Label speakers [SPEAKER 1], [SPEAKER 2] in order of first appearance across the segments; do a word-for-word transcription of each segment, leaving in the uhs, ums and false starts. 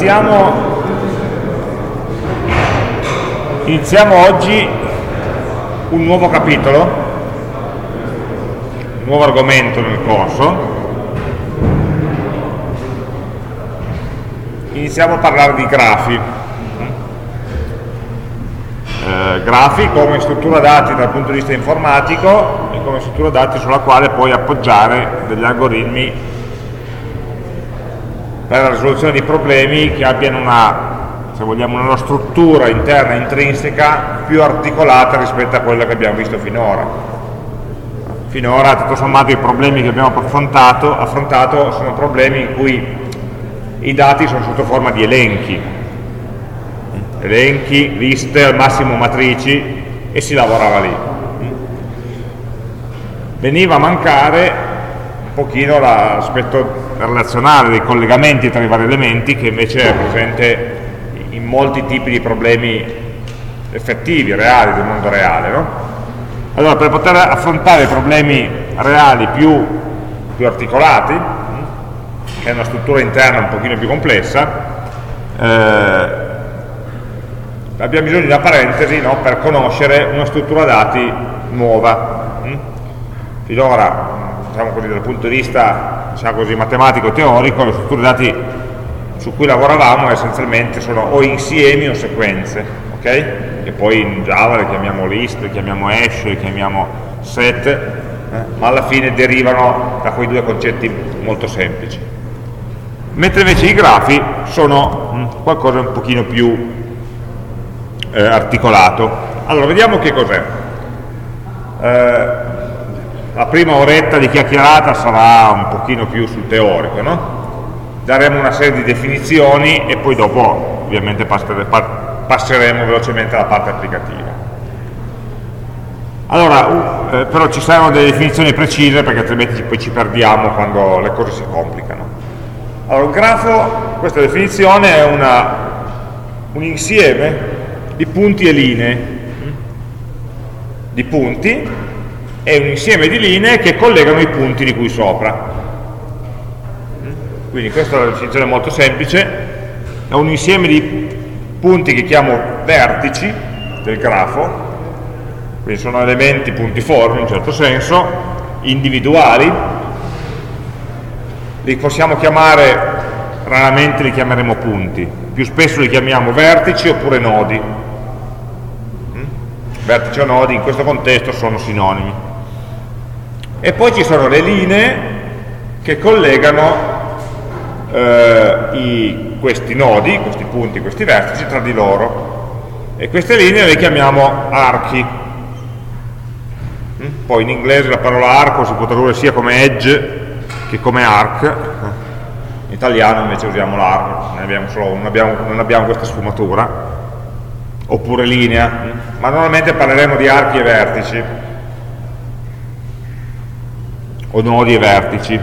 [SPEAKER 1] iniziamo, iniziamo oggi un nuovo capitolo, un nuovo argomento nel corso. Iniziamo a parlare di grafi. Eh, grafi come struttura dati dal punto di vista informatico e come struttura dati sulla quale puoi appoggiare degli algoritmi per la risoluzione di problemi che abbiano una, se vogliamo, una struttura interna intrinseca più articolata rispetto a quella che abbiamo visto finora. Finora, tutto sommato, i problemi che abbiamo affrontato, affrontato sono problemi in cui i dati sono sotto forma di elenchi, elenchi, liste, al massimo matrici, e si lavorava lì. Veniva a mancare un pochino l'aspetto relazionale dei collegamenti tra i vari elementi, che invece è presente in molti tipi di problemi effettivi, reali, del mondo reale, no? Allora, per poter affrontare problemi reali più, più articolati, che è una struttura interna un pochino più complessa, eh, abbiamo bisogno di una parentesi, no, per conoscere una struttura dati nuova. Finora, diciamo così, dal punto di vista, diciamo così, matematico-teorico, le strutture dati su cui lavoravamo essenzialmente sono o insiemi o sequenze, ok? Che poi in Java le chiamiamo list, le chiamiamo hash, le chiamiamo set, eh? ma alla fine derivano da quei due concetti molto semplici. Mentre invece i grafi sono mh, qualcosa un pochino più eh, articolato. Allora, vediamo che cos'è. Eh, la prima oretta di chiacchierata sarà un pochino più sul teorico, no? Daremo una serie di definizioni e poi dopo ovviamente passeremo velocemente alla parte applicativa. Allora, uh, eh, però ci saranno delle definizioni precise, perché altrimenti poi ci perdiamo quando le cose si complicano. Allora, un grafo, questa definizione, è una, un insieme di punti e linee, di punti e un insieme di linee che collegano i punti di cui sopra. Quindi questa è una definizione molto semplice, è un insieme di punti che chiamo vertici del grafo, quindi sono elementi puntiformi in un certo senso, individuali, li possiamo chiamare, raramente li chiameremo punti, più spesso li chiamiamo vertici oppure nodi. Vertici o nodi in questo contesto sono sinonimi. E poi ci sono le linee che collegano eh, i, questi nodi, questi punti, questi vertici tra di loro, e queste linee le chiamiamo archi. Poi in inglese la parola arco si può tradurre sia come edge che come arc, in italiano invece usiamo l'arco, ne abbiamo solo, non, abbiamo, non abbiamo questa sfumatura, oppure linea, ma normalmente parleremo di archi e vertici, o nodi e vertici,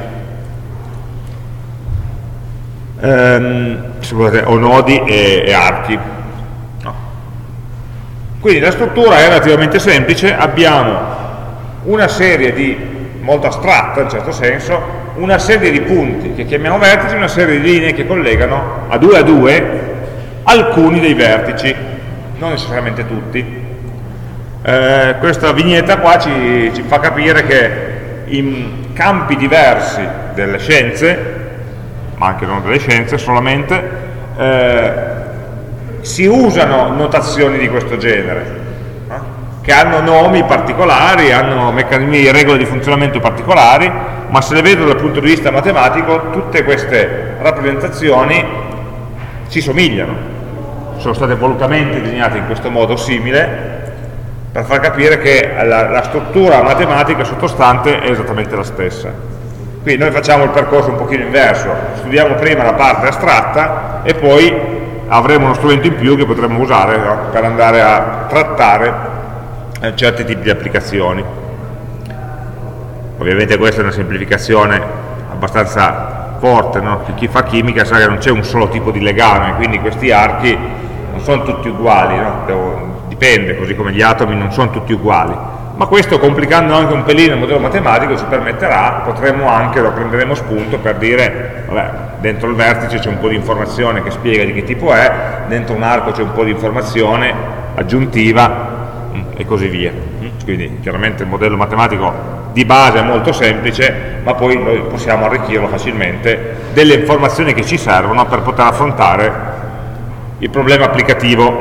[SPEAKER 1] ehm, scusate, o nodi e, e archi. No. Quindi la struttura è relativamente semplice, abbiamo una serie di, molto astratta in un certo senso, una serie di punti che chiamiamo vertici, una serie di linee che collegano a due a due alcuni dei vertici, non necessariamente tutti. Eh, questa vignetta qua ci, ci fa capire che in campi diversi delle scienze, ma anche non delle scienze solamente, eh, si usano notazioni di questo genere, che hanno nomi particolari, hanno meccanismi di regole di funzionamento particolari, ma se le vedo dal punto di vista matematico, tutte queste rappresentazioni si somigliano, sono state volutamente disegnate in questo modo simile, per far capire che la, la struttura matematica sottostante è esattamente la stessa. Quindi noi facciamo il percorso un pochino inverso, studiamo prima la parte astratta e poi avremo uno strumento in più che potremo usare, no, per andare a trattare certi tipi di applicazioni. Ovviamente questa è una semplificazione abbastanza forte, no? Chi fa chimica sa che non c'è un solo tipo di legame, quindi questi archi non sono tutti uguali, no? Devo, dipende, così come gli atomi non sono tutti uguali, ma questo, complicando anche un pelino il modello matematico, ci permetterà, potremmo anche, lo prenderemo spunto per dire, vabbè, dentro il vertice c'è un po' di informazione che spiega di che tipo è, dentro un arco c'è un po' di informazione aggiuntiva e così via. Quindi chiaramente il modello matematico di base è molto semplice, ma poi noi possiamo arricchirlo facilmente delle informazioni che ci servono per poter affrontare il problema applicativo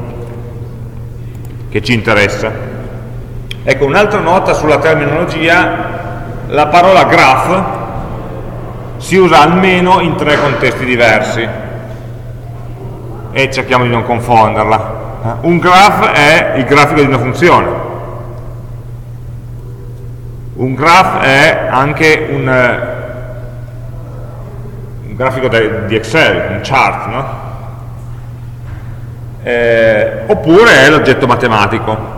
[SPEAKER 1] che ci interessa. Ecco, un'altra nota sulla terminologia: la parola graph si usa almeno in tre contesti diversi e cerchiamo di non confonderla. Un graph è il grafico di una funzione, un graph è anche un, un grafico di Excel, un chart, no? Eh, oppure è l'oggetto matematico.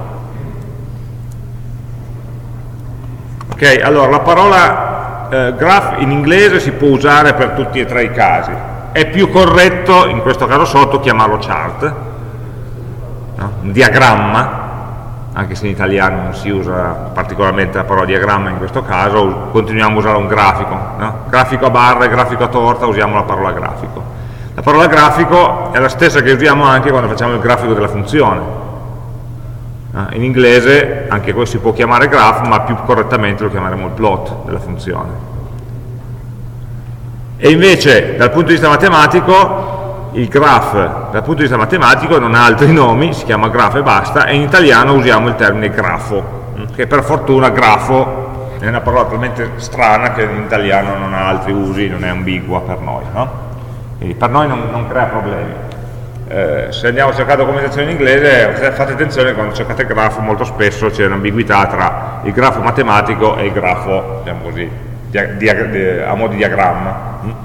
[SPEAKER 1] Ok, allora la parola eh, graph in inglese si può usare per tutti e tre i casi. È più corretto, in questo caso sotto, chiamarlo chart, no? Un diagramma, anche se in italiano non si usa particolarmente la parola diagramma in questo caso, continuiamo a usare un grafico, no? Grafico a barre, grafico a torta, usiamo la parola grafico. La parola grafico è la stessa che usiamo anche quando facciamo il grafico della funzione. In inglese anche questo si può chiamare graph, ma più correttamente lo chiameremo il plot della funzione. E invece dal punto di vista matematico, il graph dal punto di vista matematico non ha altri nomi, si chiama graph e basta, e in italiano usiamo il termine grafo, che per fortuna grafo è una parola talmente strana che in italiano non ha altri usi, non è ambigua per noi, no? Quindi per noi non, non crea problemi. Eh, se andiamo a cercare documentazione in inglese, fate attenzione, quando cercate grafo molto spesso c'è un'ambiguità tra il grafo matematico e il grafo, diciamo così, a mo' di diagramma.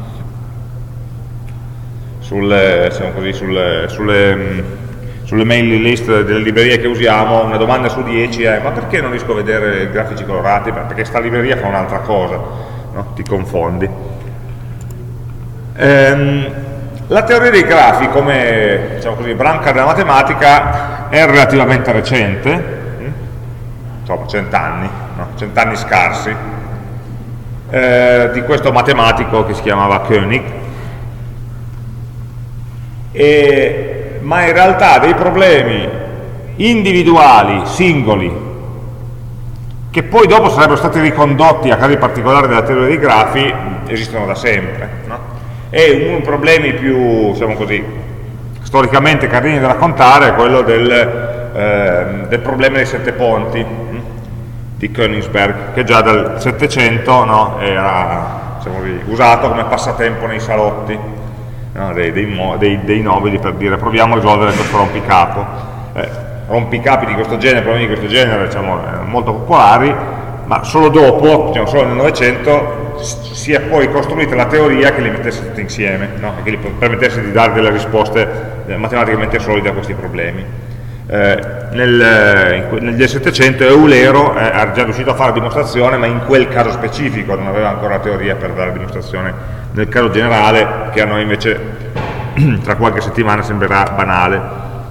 [SPEAKER 1] Sul, diciamo così, sul, sulle, sulle mail list delle librerie che usiamo, una domanda su dieci è: ma perché non riesco a vedere i grafici colorati? Perché sta libreria fa un'altra cosa, no? Ti confondi. Ehm, La teoria dei grafi, come, diciamo così, branca della matematica, è relativamente recente, insomma cent'anni, no? cent'anni scarsi, eh, di questo matematico che si chiamava Koenig, e, ma in realtà dei problemi individuali, singoli, che poi dopo sarebbero stati ricondotti a casi particolari della teoria dei grafi, esistono da sempre, no? E uno dei problemi più, diciamo così, storicamente carini da raccontare è quello del, eh, del problema dei sette ponti hm, di Königsberg, che già dal Settecento, no, era, diciamo così, usato come passatempo nei salotti, no, dei, dei, dei, dei nobili, per dire proviamo a risolvere questo rompicapo. Eh, rompicapi di questo genere, problemi di questo genere, diciamo, molto popolari, ma solo dopo, diciamo, solo nel Novecento, si è poi costruita la teoria che li mettesse tutti insieme, no? E che gli permettesse di dare delle risposte matematicamente solide a questi problemi. Eh, nel, nel Settecento Eulero era già riuscito a fare la dimostrazione, ma in quel caso specifico, non aveva ancora la teoria per dare la dimostrazione nel caso generale, che a noi invece tra qualche settimana sembrerà banale.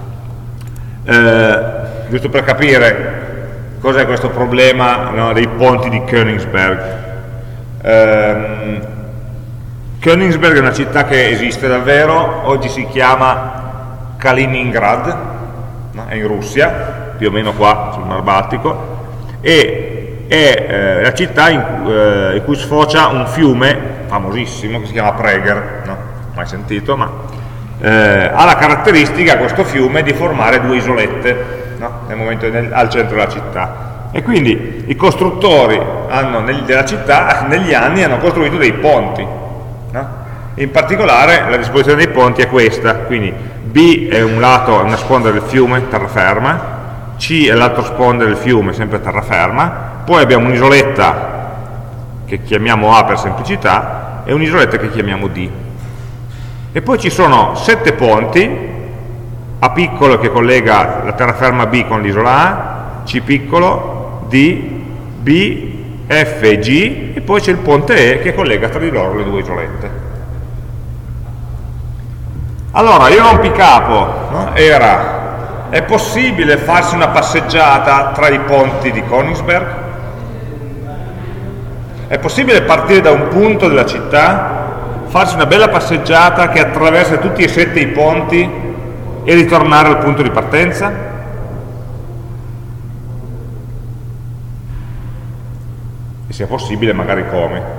[SPEAKER 1] Eh, giusto per capire cos'è questo problema, no, dei ponti di Königsberg. Um, Königsberg è una città che esiste davvero, oggi si chiama Kaliningrad, no? È in Russia, più o meno qua sul Mar Baltico, e è eh, la città in, eh, in cui sfocia un fiume famosissimo che si chiama Prager, no? Mai sentito, ma eh, ha la caratteristica, questo fiume, di formare due isolette, no? Nel momento, nel, al centro della città. E quindi i costruttori hanno, nel, della città negli anni hanno costruito dei ponti, no? In particolare la disposizione dei ponti è questa, quindi B è un lato, una sponda del fiume, terraferma, C è l'altro sponda del fiume, sempre terraferma, poi abbiamo un'isoletta che chiamiamo A per semplicità e un'isoletta che chiamiamo D. E poi ci sono sette ponti, A piccolo che collega la terraferma B con l'isola A, C piccolo, D, B, F e G, e poi c'è il ponte E che collega tra di loro le due isolette. Allora, il rompicapo, no, era È possibile farsi una passeggiata tra i ponti di Königsberg? È possibile partire da un punto della città, farsi una bella passeggiata che attraversa tutti e sette i ponti e ritornare al punto di partenza? E se è possibile, magari come?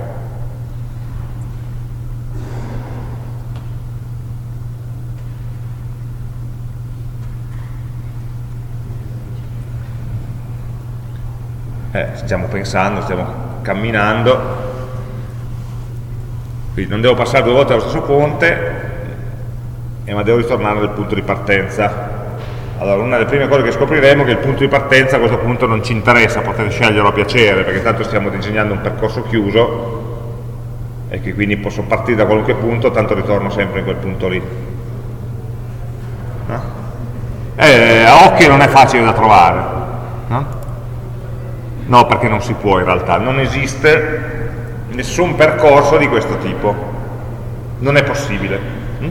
[SPEAKER 1] Eh, stiamo pensando, stiamo camminando, quindi non devo passare due volte allo stesso ponte, eh, ma devo ritornare al punto di partenza. Allora, una delle prime cose che scopriremo è che il punto di partenza a questo punto non ci interessa, potete sceglierlo a piacere, perché tanto stiamo disegnando un percorso chiuso e che quindi posso partire da qualunque punto, tanto ritorno sempre in quel punto lì. No? Eh, a occhio non è facile da trovare, no? No, perché non si può in realtà, non esiste nessun percorso di questo tipo, non è possibile. Mm?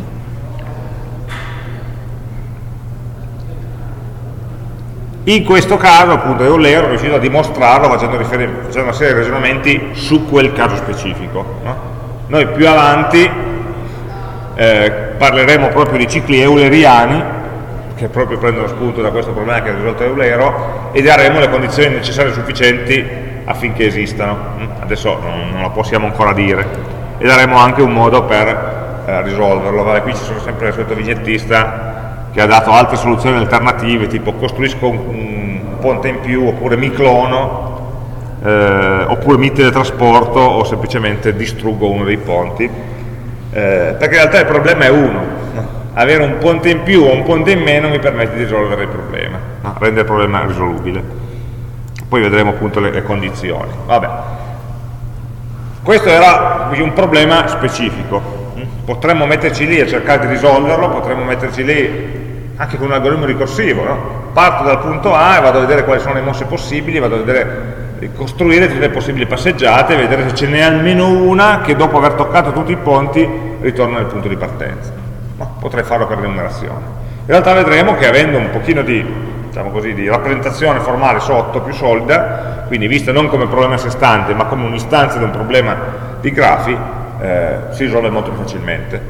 [SPEAKER 1] In questo caso, appunto, Euler è riuscito a dimostrarlo facendo, facendo una serie di ragionamenti su quel caso specifico. No? Noi più avanti eh, parleremo proprio di cicli euleriani, che proprio prendono spunto da questo problema che ha risolto Eulero, e daremo le condizioni necessarie e sufficienti affinché esistano. Adesso non, non lo possiamo ancora dire, e daremo anche un modo per eh, risolverlo. Vabbè, qui ci sono sempre il solito vignettista che ha dato altre soluzioni alternative, tipo costruisco un, un ponte in più, oppure mi clono, eh, oppure mi teletrasporto, o semplicemente distruggo uno dei ponti, eh, perché in realtà il problema è uno. Avere un ponte in più o un ponte in meno mi permette di risolvere il problema, no? Rendere il problema risolubile. Poi vedremo appunto le, le condizioni. Vabbè. Questo era un problema specifico. Potremmo metterci lì a cercare di risolverlo, potremmo metterci lì anche con un algoritmo ricorsivo. No? Parto dal punto A e vado a vedere quali sono le mosse possibili, vado a vedere, costruire tutte le possibili passeggiate, vedere se ce n'è almeno una che dopo aver toccato tutti i ponti ritorna nel punto di partenza. No, potrei farlo per enumerazione. In realtà vedremo che avendo un pochino di, diciamo così, di rappresentazione formale sotto, più solida, quindi vista non come problema a sé stante, ma come un'istanza di un problema di grafi, eh, si risolve molto più facilmente.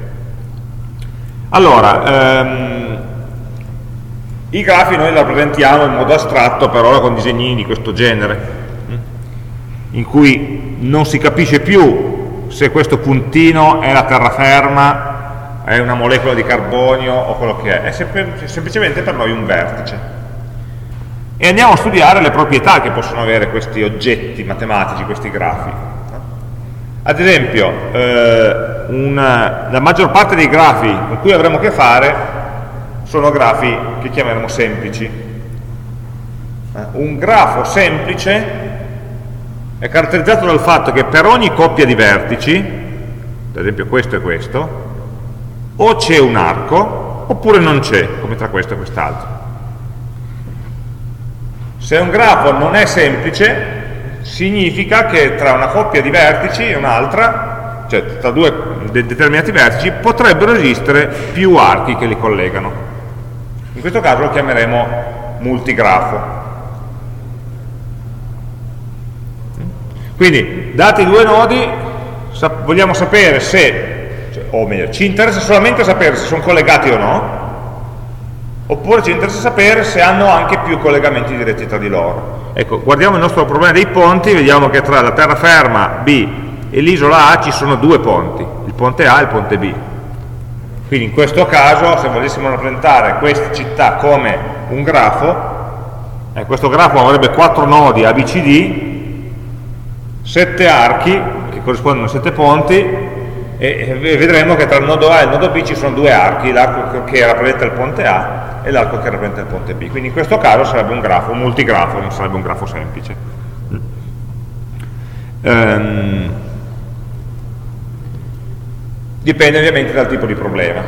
[SPEAKER 1] Allora, ehm, i grafi noi li rappresentiamo in modo astratto, per ora con disegnini di questo genere, in cui non si capisce più se questo puntino è la terraferma, è una molecola di carbonio o quello che è, è sem semplicemente per noi un vertice. E andiamo a studiare le proprietà che possono avere questi oggetti matematici, questi grafi. Ad esempio, eh, una, la maggior parte dei grafi con cui avremo a che fare sono grafi che chiameremo semplici. Eh, un grafo semplice è caratterizzato dal fatto che per ogni coppia di vertici, ad esempio questo e questo, o c'è un arco oppure non c'è, come tra questo e quest'altro. Se un grafo non è semplice, significa che tra una coppia di vertici e un'altra, cioè tra due de determinati vertici, potrebbero esistere più archi che li collegano. In questo caso lo chiameremo multigrafo. Quindi, dati i due nodi, sap vogliamo sapere se, cioè, o meglio, ci interessa solamente sapere se sono collegati o no, oppure ci interessa sapere se hanno anche più collegamenti diretti tra di loro. Ecco, guardiamo il nostro problema dei ponti, vediamo che tra la terraferma B e l'isola A ci sono due ponti, il ponte A e il ponte B. Quindi in questo caso, se volessimo rappresentare questa città come un grafo, eh, questo grafo avrebbe quattro nodi A, B, C, D, sette archi, che corrispondono a sette ponti, e vedremo che tra il nodo A e il nodo B ci sono due archi, l'arco che rappresenta il ponte A e l'arco che rappresenta il ponte B. Quindi in questo caso sarebbe un grafo, un multigrafo, non sarebbe un grafo semplice. Um, dipende ovviamente dal tipo di problema.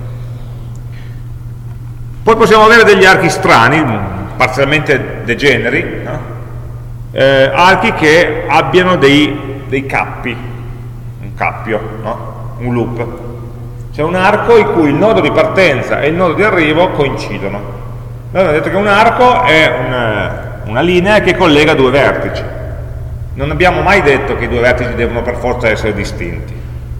[SPEAKER 1] Poi possiamo avere degli archi strani, parzialmente degeneri, no? eh, archi che abbiano dei, dei cappi, un cappio, no? Un loop. C'è un arco in cui il nodo di partenza e il nodo di arrivo coincidono. Allora, ho detto che un arco è una, una linea che collega due vertici. Non abbiamo mai detto che i due vertici devono per forza essere distinti.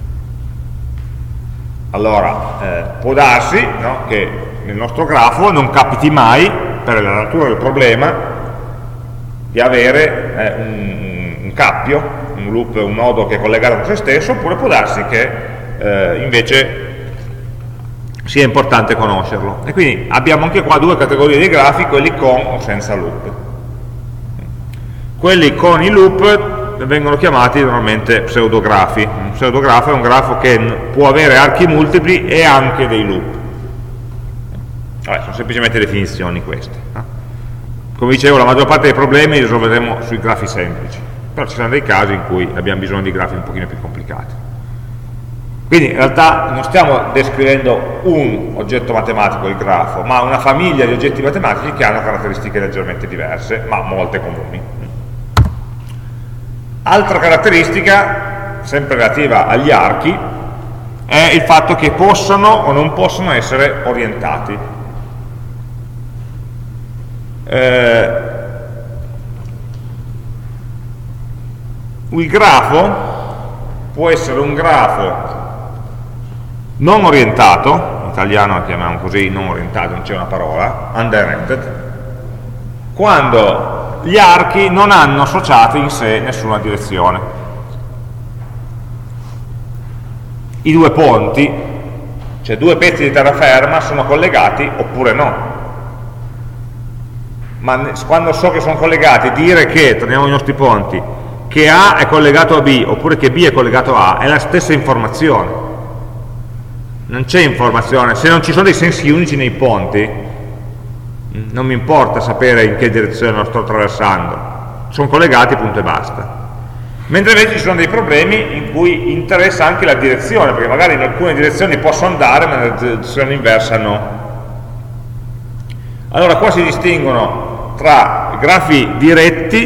[SPEAKER 1] Allora, eh, può darsi, no, che nel nostro grafo non capiti mai, per la natura del problema, di avere eh, un, un cappio, un loop, un nodo che è collegato con se stesso, oppure può darsi che eh, invece sia importante conoscerlo. E quindi abbiamo anche qua due categorie di grafi, quelli con o senza loop. Quelli con i loop vengono chiamati normalmente pseudografi. Un pseudografo è un grafo che può avere archi multipli e anche dei loop. Vabbè, sono semplicemente definizioni queste. Come dicevo, la maggior parte dei problemi li risolveremo sui grafi semplici, però ci saranno dei casi in cui abbiamo bisogno di grafi un pochino più complicati. Quindi in realtà non stiamo descrivendo un oggetto matematico, il grafo, ma una famiglia di oggetti matematici che hanno caratteristiche leggermente diverse, ma molte comuni. Altra caratteristica, sempre relativa agli archi, è il fatto che possano o non possono essere orientati. Eh, il grafo può essere un grafo non orientato, in italiano lo chiamiamo così, non orientato, non c'è una parola, undirected, quando gli archi non hanno associato in sé nessuna direzione. I due ponti, cioè due pezzi di terraferma, sono collegati oppure no. Ma quando so che sono collegati, dire che, torniamo ai nostri ponti, che A è collegato a B oppure che B è collegato a A è la stessa informazione. Non c'è informazione, se non ci sono dei sensi unici nei ponti, non mi importa sapere in che direzione lo sto attraversando, sono collegati, punto e basta. Mentre invece ci sono dei problemi in cui interessa anche la direzione, perché magari in alcune direzioni posso andare, ma nella direzione inversa no. Allora qua si distinguono tra grafi diretti,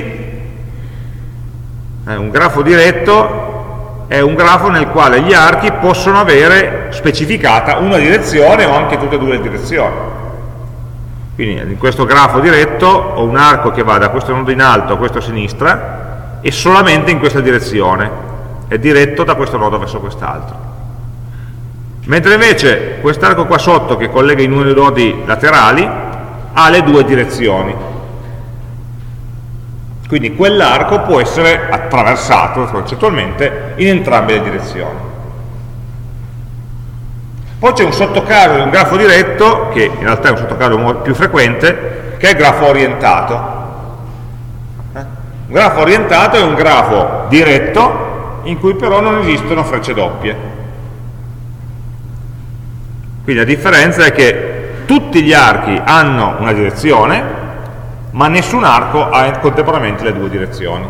[SPEAKER 1] eh, un grafo diretto è un grafo nel quale gli archi possono avere specificata una direzione o anche tutte e due le direzioni. Quindi in questo grafo diretto ho un arco che va da questo nodo in alto a questo a sinistra e solamente in questa direzione, è diretto da questo nodo verso quest'altro. Mentre invece quest'arco qua sotto che collega i due nodi laterali ha le due direzioni. Quindi quell'arco può essere attraversato concettualmente in entrambe le direzioni. Poi c'è un sottocaso di un grafo diretto, che in realtà è un sottocaso più frequente, che è il grafo orientato. Un grafo orientato è un grafo diretto in cui però non esistono frecce doppie. Quindi la differenza è che tutti gli archi hanno una direzione, ma nessun arco ha contemporaneamente le due direzioni.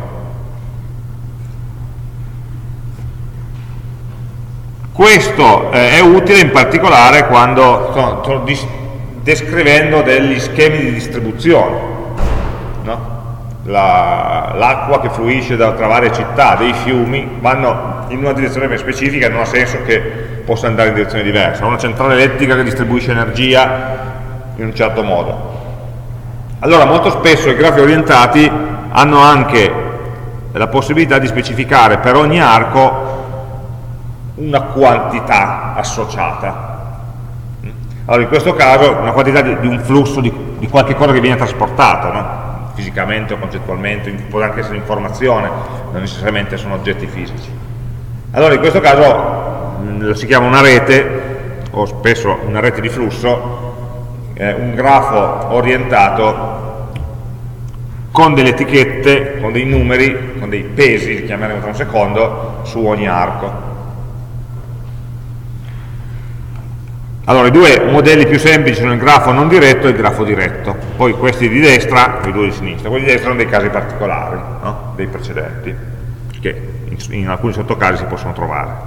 [SPEAKER 1] Questo eh, è utile in particolare quando sto, sto descrivendo degli schemi di distribuzione, no? L'acqua che fluisce da, tra varie città, dei fiumi, vanno in una direzione ben specifica, non ha senso che possa andare in direzione diversa. Una centrale elettrica che distribuisce energia in un certo modo. Allora molto spesso i grafi orientati hanno anche la possibilità di specificare per ogni arco una quantità associata. Allora in questo caso una quantità di, di un flusso di, di qualche cosa che viene trasportato, no? Fisicamente o concettualmente, può anche essere informazione, non necessariamente sono oggetti fisici. Allora in questo caso mh, lo si chiama una rete, o spesso una rete di flusso, eh, un grafo orientato con delle etichette, con dei numeri, con dei pesi, li chiameremo tra un secondo, su ogni arco. Allora, i due modelli più semplici sono il grafo non diretto e il grafo diretto. Poi questi di destra e i due di sinistra. Quelli di destra sono dei casi particolari, no? Dei precedenti, che in, in alcuni sottocasi si possono trovare.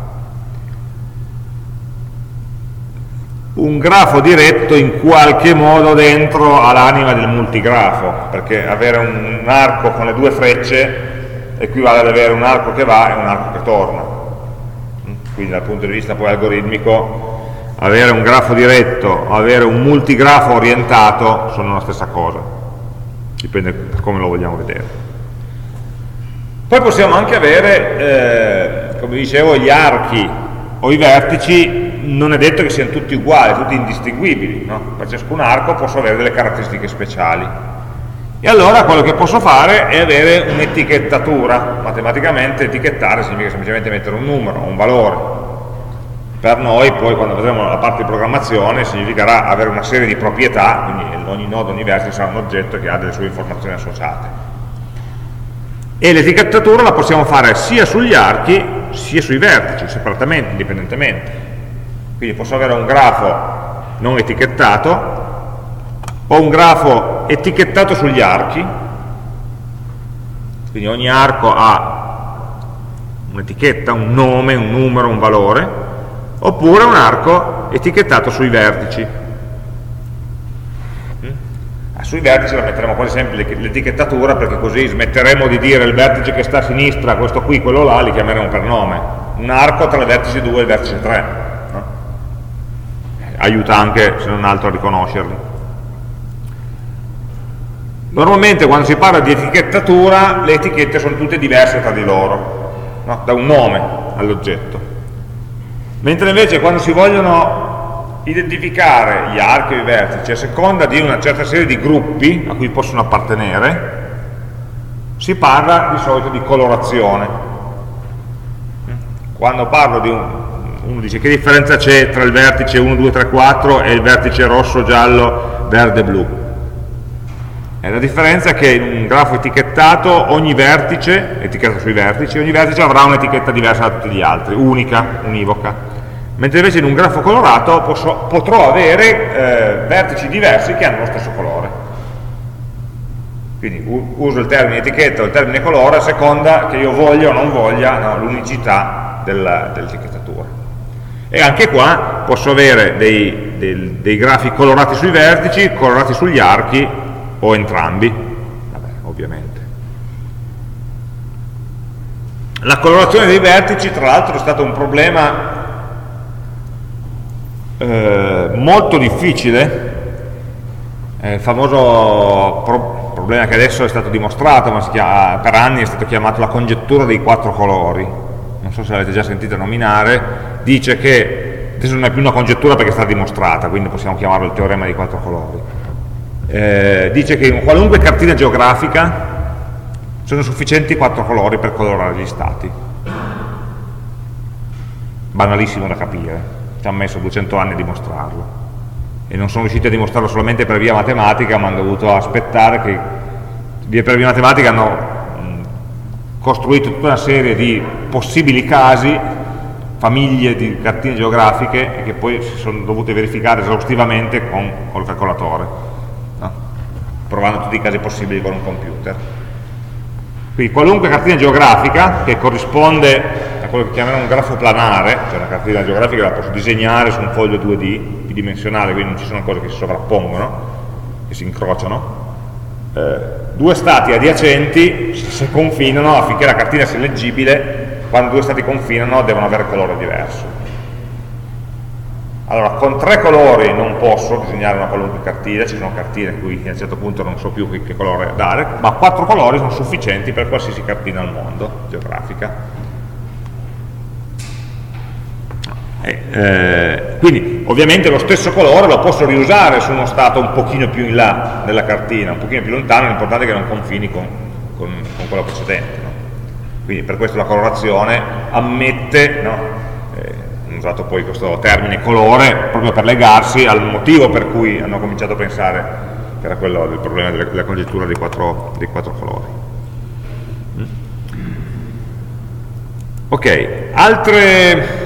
[SPEAKER 1] Un grafo diretto in qualche modo dentro all'anima del multigrafo, perché avere un, un arco con le due frecce equivale ad avere un arco che va e un arco che torna. Quindi dal punto di vista poi algoritmico avere un grafo diretto, avere un multigrafo orientato sono la stessa cosa, dipende da come lo vogliamo vedere. Poi possiamo anche avere, eh, come dicevo, gli archi o i vertici, non è detto che siano tutti uguali, tutti indistinguibili, no? Per ciascun arco posso avere delle caratteristiche speciali. E allora quello che posso fare è avere un'etichettatura. Matematicamente etichettare significa semplicemente mettere un numero, un valore. Per noi poi, quando vedremo la parte di programmazione, significherà avere una serie di proprietà, quindi ogni nodo, ogni vertice sarà un oggetto che ha delle sue informazioni associate. E l'etichettatura la possiamo fare sia sugli archi sia sui vertici, separatamente, indipendentemente. Quindi posso avere un grafo non etichettato o un grafo etichettato sugli archi, quindi ogni arco ha un'etichetta, un nome, un numero, un valore, oppure un arco etichettato sui vertici. Sui vertici la metteremo quasi sempre l'etichettatura, perché così smetteremo di dire il vertice che sta a sinistra, questo qui, quello là, li chiameremo per nome. Un arco tra il vertice due e il vertice tre, no? Aiuta anche, se non altro, a riconoscerli. Normalmente quando si parla di etichettatura le etichette sono tutte diverse tra di loro, no? Da un nome all'oggetto. Mentre invece quando si vogliono identificare gli archi e i vertici a seconda di una certa serie di gruppi a cui possono appartenere, si parla di solito di colorazione. Quando parlo di un, uno dice che differenza c'è tra il vertice uno, due, tre, quattro e il vertice rosso, giallo, verde, blu. E la differenza è che in un grafo etichettato ogni vertice, etichettato sui vertici, ogni vertice avrà un'etichetta diversa da tutti gli altri, unica, univoca. Mentre invece in un grafo colorato posso, potrò avere eh, vertici diversi che hanno lo stesso colore. Quindi uso il termine etichetta o il termine colore a seconda che io voglia o non voglia, no, l'unicità dell'etichettatura. E anche qua posso avere dei, dei, dei grafi colorati sui vertici, colorati sugli archi o entrambi, vabbè, ovviamente. La colorazione dei vertici, tra l'altro, è stato un problema Eh, molto difficile, eh, il famoso pro problema che adesso è stato dimostrato, ma si chiama, per anni è stato chiamato la congettura dei quattro colori, non so se l'avete già sentito nominare, dice che, adesso non è più una congettura perché è stata dimostrata, quindi possiamo chiamarlo il teorema dei quattro colori, eh, dice che in qualunque cartina geografica sono sufficienti quattro colori per colorare gli stati. Banalissimo da capire, ci hanno messo duecento anni a dimostrarlo e non sono riusciti a dimostrarlo solamente per via matematica, ma hanno dovuto aspettare che via per via matematica hanno mh, costruito tutta una serie di possibili casi, famiglie di cartine geografiche, e che poi si sono dovute verificare esaustivamente con, con il calcolatore, no? Provando tutti i casi possibili con un computer. Quindi qualunque cartina geografica che corrisponde a quello che chiamiamo un grafo planare, cioè una cartina geografica la posso disegnare su un foglio due D bidimensionale, quindi non ci sono cose che si sovrappongono, che si incrociano, eh, due stati adiacenti, se confinano, affinché la cartina sia leggibile, quando due stati confinano devono avere colore diverso. Allora, con tre colori non posso disegnare una qualunque cartina, ci sono cartine in cui a un certo punto non so più che colore dare, ma quattro colori sono sufficienti per qualsiasi cartina al mondo geografica. Eh, eh, quindi ovviamente lo stesso colore lo posso riusare su uno stato un pochino più in là della cartina, un pochino più lontano, l'importante è che non confini con, con, con quello precedente, no? Quindi per questo la colorazione ammette, no? eh, hanno usato poi questo termine colore proprio per legarsi al motivo per cui hanno cominciato a pensare che era quello del problema della, della congettura dei quattro, dei quattro colori. Ok, altre...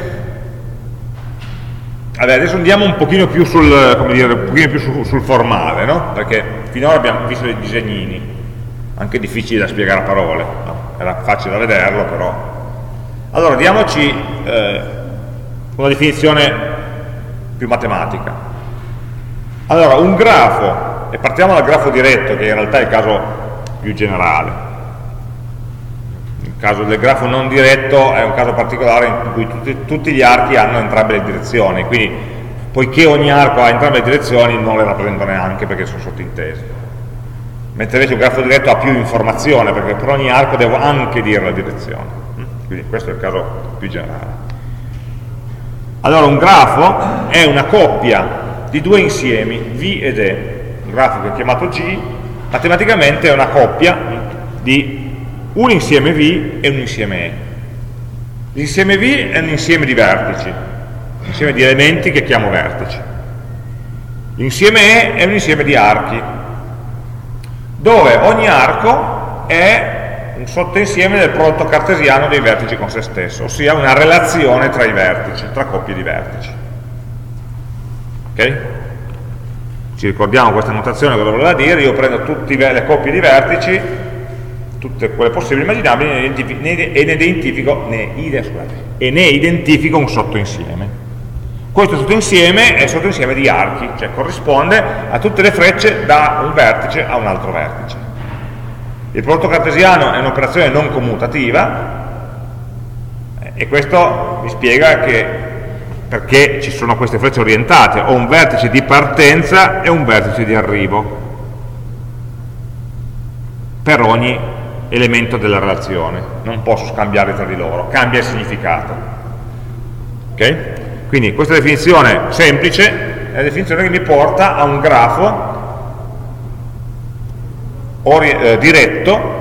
[SPEAKER 1] Allora, adesso andiamo un pochino più sul, come dire, un pochino più sul, sul formale, no? Perché finora abbiamo visto dei disegnini, anche difficili da spiegare a parole, no? Era facile da vederlo, però. Allora, diamoci eh, una definizione più matematica. Allora, un grafo, e partiamo dal grafo diretto, che in realtà è il caso più generale. Il caso del grafo non diretto è un caso particolare in cui tutti, tutti gli archi hanno entrambe le direzioni, quindi poiché ogni arco ha entrambe le direzioni non le rappresento neanche perché sono sottintesi, mentre invece un grafo diretto ha più informazione perché per ogni arco devo anche dire la direzione, quindi questo è il caso più generale. Allora un grafo è una coppia di due insiemi, V ed E. Un grafo che è chiamato G matematicamente è una coppia di un insieme V e un insieme E. L'insieme V è un insieme di vertici, un insieme di elementi che chiamo vertici. L'insieme E è un insieme di archi, dove ogni arco è un sottoinsieme del prodotto cartesiano dei vertici con se stesso, ossia una relazione tra i vertici, tra coppie di vertici. Ok? Ci ricordiamo questa notazione, cosa voleva dire? Io prendo tutte le coppie di vertici, tutte quelle possibili e immaginabili, e ne identifico, ne, scusate, e ne identifico un sottoinsieme. Questo sottoinsieme è il sottoinsieme di archi, cioè corrisponde a tutte le frecce da un vertice a un altro vertice. Il prodotto cartesiano è un'operazione non commutativa, e questo mi spiega che perché ci sono queste frecce orientate, ho un vertice di partenza e un vertice di arrivo per ogni elemento della relazione, non posso scambiarli tra di loro, cambia il significato. Ok? Quindi questa definizione semplice è la definizione che mi porta a un grafo eh, diretto.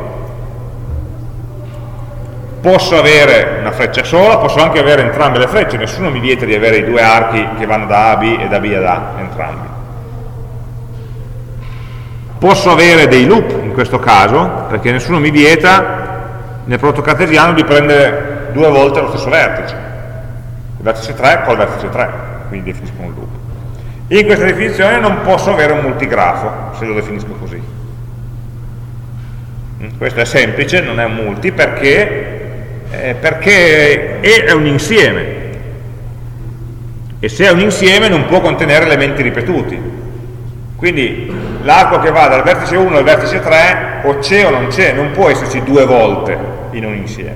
[SPEAKER 1] Posso avere una freccia sola, posso anche avere entrambe le frecce, nessuno mi vieta di avere i due archi che vanno da A a B e da B ad A, entrambi. Posso avere dei loop in questo caso, perché nessuno mi vieta nel prodotto cartesiano di prendere due volte lo stesso vertice, il vertice tre col vertice tre, quindi definisco un loop. In questa definizione non posso avere un multigrafo, se lo definisco così. Questo è semplice, non è un multi, perché Eh, perché E è un insieme e se è un insieme non può contenere elementi ripetuti, quindi l'arco che va dal vertice uno al vertice tre o c'è o non c'è, non può esserci due volte in un insieme,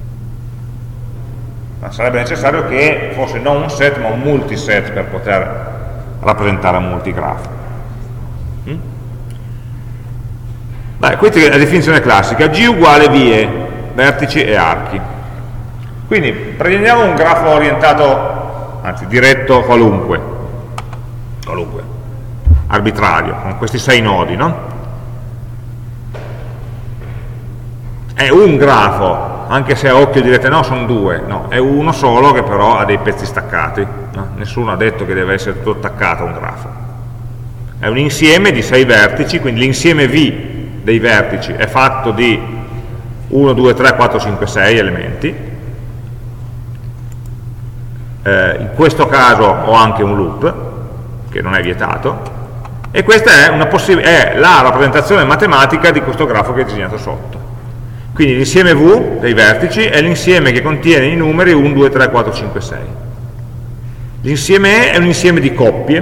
[SPEAKER 1] ma sarebbe necessario che fosse non un set ma un multiset per poter rappresentare un multigrafo. mm? Beh, questa è la definizione classica, G uguale V E, vertici e archi. Quindi prendiamo un grafo orientato, anzi diretto qualunque, qualunque, arbitrario, con questi sei nodi, no? È un grafo, anche se a occhio direte no, sono due, no, è uno solo che però ha dei pezzi staccati, no? Nessuno ha detto che deve essere tutto attaccato a un grafo. È un insieme di sei vertici, quindi l'insieme V dei vertici è fatto di uno, due, tre, quattro, cinque, sei elementi. Eh, in questo caso ho anche un loop, che non è vietato, e questa è, una è la rappresentazione matematica di questo grafo che ho disegnato sotto. Quindi l'insieme V dei vertici è l'insieme che contiene i numeri uno, due, tre, quattro, cinque, sei. L'insieme E è un insieme di coppie,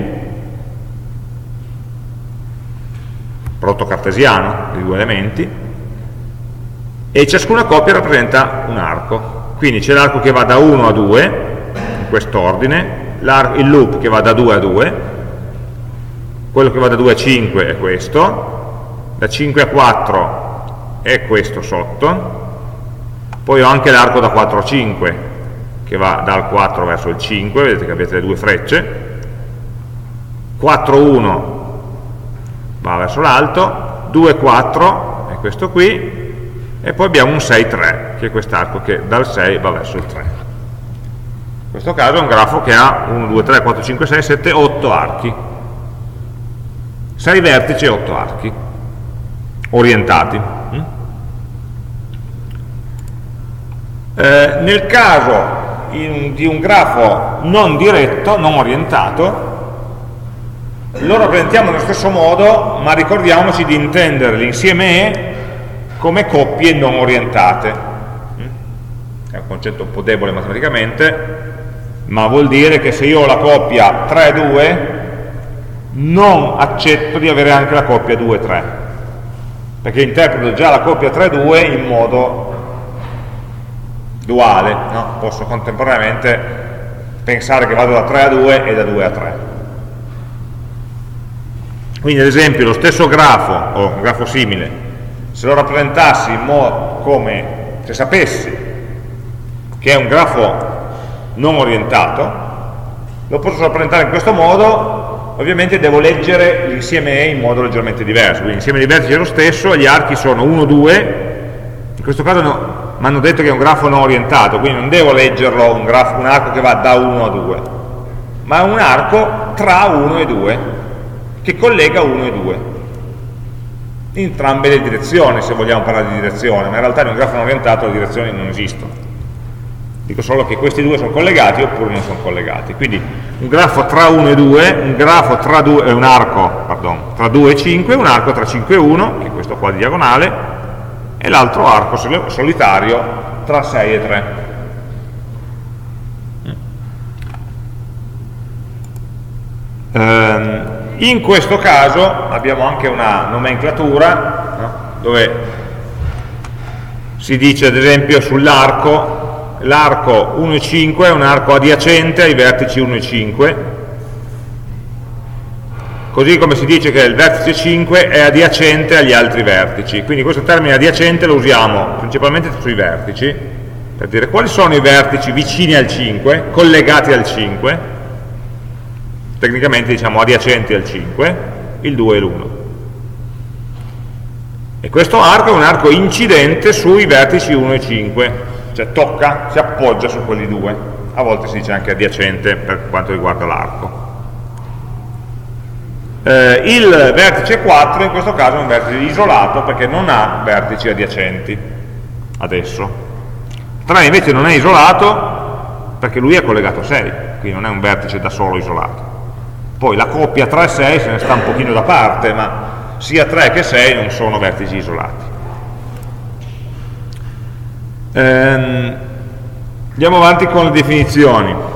[SPEAKER 1] prodotto cartesiano di due elementi, e ciascuna coppia rappresenta un arco. Quindi c'è l'arco che va da uno a due, in quest'ordine, il loop che va da due a due, quello che va da due a cinque è questo, da cinque a quattro è questo sotto, poi ho anche l'arco da quattro a cinque, che va dal quattro verso il cinque, vedete che avete le due frecce, quattro uno va verso l'alto, due quattro è questo qui, e poi abbiamo un sei tre, che è quest'arco che dal sei va verso il tre. In questo caso è un grafo che ha uno, due, tre, quattro, cinque, sei, sette, otto archi. sei vertici e otto archi, orientati. Eh, nel caso in, di un grafo non diretto, non orientato, lo rappresentiamo nello stesso modo, ma ricordiamoci di intendere l'insieme E come coppie non orientate. È un concetto un po' debole matematicamente, ma vuol dire che se io ho la coppia tre due non accetto di avere anche la coppia due tre, perché interpreto già la coppia tre due in modo duale, no? Posso contemporaneamente pensare che vado da tre a due e da due a tre. Quindi ad esempio lo stesso grafo, o un grafo simile, se lo rappresentassi in modo come, se sapessi che è un grafo non orientato, lo posso rappresentare in questo modo. Ovviamente devo leggere l'insieme E in modo leggermente diverso, quindi l'insieme di vertici è lo stesso, gli archi sono uno, due, in questo caso no, mi hanno detto che è un grafo non orientato, quindi non devo leggerlo un, grafo, un arco che va da uno a due, ma è un arco tra uno e due, che collega uno e due, in entrambe le direzioni, se vogliamo parlare di direzione, ma in realtà in un grafo non orientato le direzioni non esistono. Dico solo che questi due sono collegati oppure non sono collegati. Quindi un grafo tra uno e due, un grafo tra due, eh, un arco pardon, tra due e cinque, un arco tra cinque e uno, che è questo qua di diagonale, e l'altro arco solitario tra sei e tre. Ehm, in questo caso abbiamo anche una nomenclatura, no? Dove si dice ad esempio sull'arco, l'arco uno e cinque è un arco adiacente ai vertici uno e cinque, così come si dice che il vertice cinque è adiacente agli altri vertici. Quindi questo termine adiacente lo usiamo principalmente sui vertici, per dire quali sono i vertici vicini al cinque, collegati al cinque, tecnicamente diciamo adiacenti al cinque, il due e l'uno. E questo arco è un arco incidente sui vertici uno e cinque, cioè tocca, si appoggia su quelli due, a volte si dice anche adiacente per quanto riguarda l'arco. Eh, il vertice quattro in questo caso è un vertice isolato perché non ha vertici adiacenti adesso. tre invece non è isolato perché lui è collegato a sei, quindi non è un vertice da solo isolato. Poi la coppia tre e sei se ne sta un pochino da parte, ma sia tre che sei non sono vertici isolati. Ehm, andiamo avanti con le definizioni. In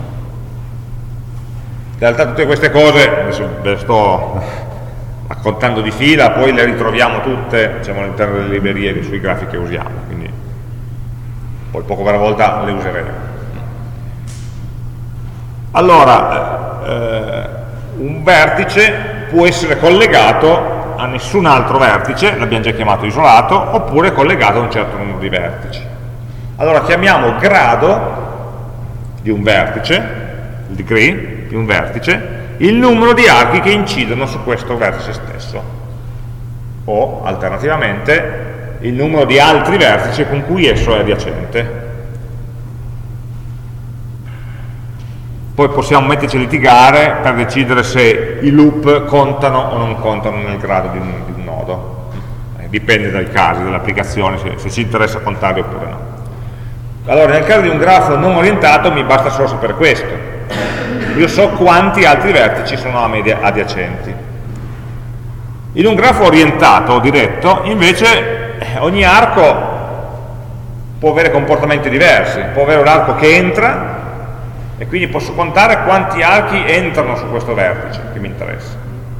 [SPEAKER 1] realtà tutte queste cose, adesso ve le sto raccontando di fila, poi le ritroviamo tutte, diciamo, all'interno delle librerie sui grafi che usiamo, quindi poi poco per volta le useremo. Allora, eh, un vertice può essere collegato a nessun altro vertice, l'abbiamo già chiamato isolato, oppure collegato a un certo numero di vertici. Allora chiamiamo grado di un vertice, il degree di un vertice, il numero di archi che incidono su questo vertice stesso, o alternativamente il numero di altri vertici con cui esso è adiacente. Poi possiamo metterci a litigare per decidere se i loop contano o non contano nel grado di un, di un nodo. Eh, dipende dai casi, dall'applicazione, se, se ci interessa contarli oppure no. Allora, nel caso di un grafo non orientato mi basta solo sapere questo. Io so quanti altri vertici sono a me adiacenti. In un grafo orientato o diretto, invece, ogni arco può avere comportamenti diversi. Può avere un arco che entra, e quindi posso contare quanti archi entrano su questo vertice che mi interessa,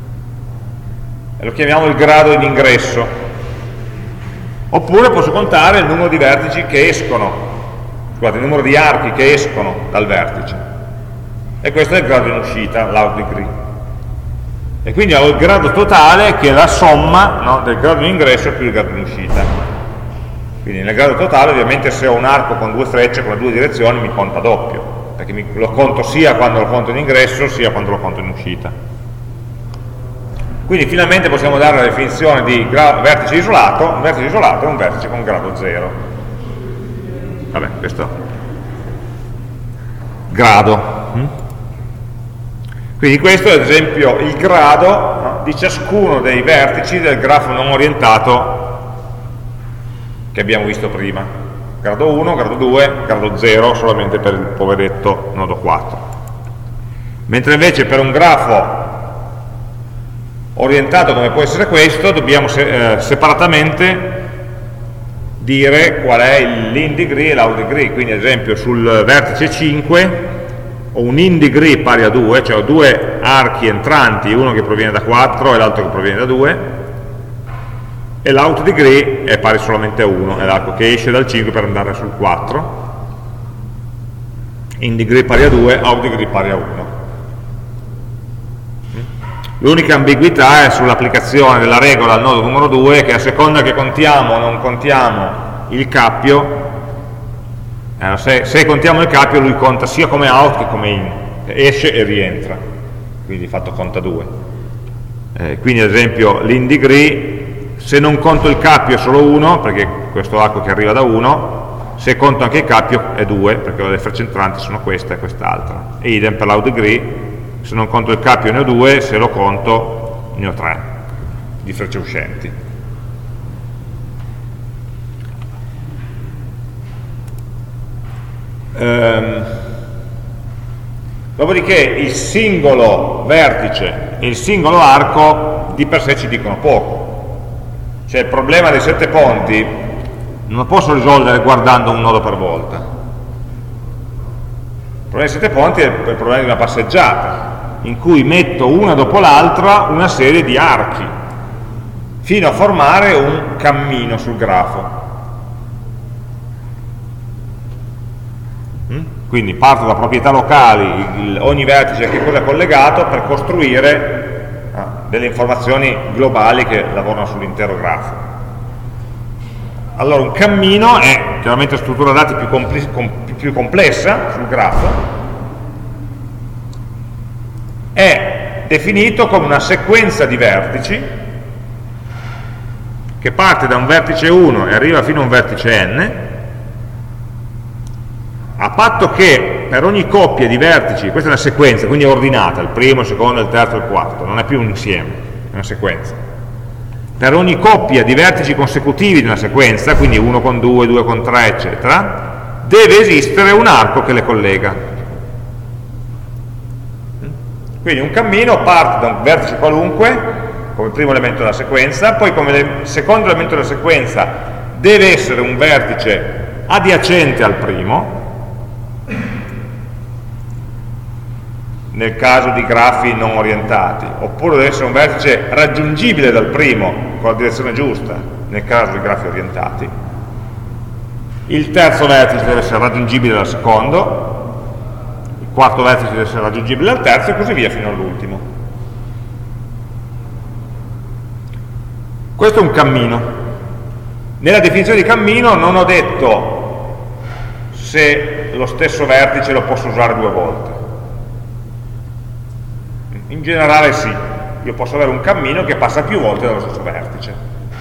[SPEAKER 1] e lo chiamiamo il grado in ingresso. Oppure posso contare il numero di vertici che escono, scusate, il numero di archi che escono dal vertice, e questo è il grado in uscita, l'out degree. E quindi ho il grado totale che è la somma, no, del grado in ingresso più il grado in uscita. Quindi nel grado totale ovviamente se ho un arco con due frecce, con le due direzioni, mi conta doppio, perché mi, lo conto sia quando lo conto in ingresso sia quando lo conto in uscita. Quindi finalmente possiamo dare la definizione di vertice isolato. Un vertice isolato è un vertice con grado zero. Vabbè, questo grado. Quindi questo è ad esempio il grado, no, di ciascuno dei vertici del grafo non orientato che abbiamo visto prima. Grado uno, grado due, grado zero solamente per il poveretto nodo quattro. Mentre invece per un grafo orientato come può essere questo, dobbiamo se eh, separatamente dire qual è l'in degree e l'out degree. Quindi ad esempio sul vertice cinque ho un in degree pari a due, cioè ho due archi entranti, uno che proviene da quattro e l'altro che proviene da due, e l'out degree è pari solamente a uno, è l'arco che esce dal cinque per andare sul quattro. in degree pari a due, out degree pari a uno. L'unica ambiguità è sull'applicazione della regola al nodo numero due, che a seconda che contiamo o non contiamo il cappio, eh, se, se contiamo il cappio lui conta sia come out che come in, esce e rientra, quindi di fatto conta due. Eh, quindi ad esempio l'in degree, se non conto il cappio è solo uno, perché questo arco che arriva da uno, se conto anche il cappio è due, perché le frecce entranti sono questa e quest'altra. E idem per l'out degree, se non conto il cappio ne ho due, se lo conto ne ho tre di frecce uscenti. Ehm, dopodiché il singolo vertice e il singolo arco di per sé ci dicono poco. Cioè il problema dei sette ponti non lo posso risolvere guardando un nodo per volta. Il problema dei sette ponti è il problema di una passeggiata, in cui metto una dopo l'altra una serie di archi, fino a formare un cammino sul grafo. Quindi parto da proprietà locali, il, ogni vertice a che cosa è collegato, per costruire ah, delle informazioni globali che lavorano sull'intero grafo. Allora un cammino è chiaramente una struttura dati più, compl com più complessa sul grafo, è definito come una sequenza di vertici che parte da un vertice uno e arriva fino a un vertice n, a patto che per ogni coppia di vertici, questa è una sequenza, quindi è ordinata, il primo, il secondo, il terzo, il quarto, non è più un insieme, è una sequenza. Per ogni coppia di vertici consecutivi di una sequenza, quindi uno con due, due con tre, eccetera, deve esistere un arco che le collega. Quindi un cammino parte da un vertice qualunque, come primo elemento della sequenza, poi come secondo elemento della sequenza deve essere un vertice adiacente al primo, nel caso di grafi non orientati, oppure deve essere un vertice raggiungibile dal primo con la direzione giusta, nel caso di grafi orientati. Il terzo vertice deve essere raggiungibile dal secondo, il quarto vertice deve essere raggiungibile dal terzo e così via fino all'ultimo. Questo è un cammino. Nella definizione di cammino non ho detto se lo stesso vertice lo posso usare due volte. In generale sì, io posso avere un cammino che passa più volte dallo stesso vertice.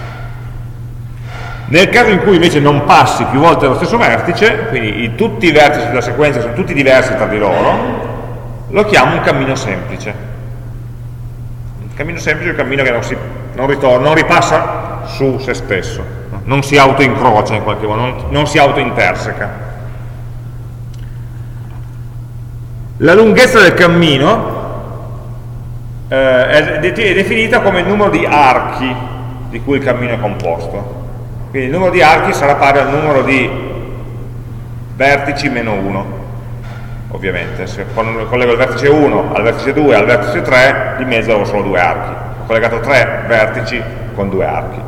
[SPEAKER 1] Nel caso in cui invece non passi più volte dallo stesso vertice, quindi i, tutti i vertici della sequenza sono tutti diversi tra di loro, lo chiamo un cammino semplice. Un cammino semplice è un cammino che non, si, non, ritorna, non ripassa su se stesso, no? Non si autoincrocia in qualche modo, non, non si autointerseca. La lunghezza del cammino Eh, è definita come il numero di archi di cui il cammino è composto. Quindi il numero di archi sarà pari al numero di vertici meno uno, ovviamente. Se collego il vertice uno al vertice due al vertice tre, di mezzo avevo solo due archi. Ho collegato tre vertici con due archi.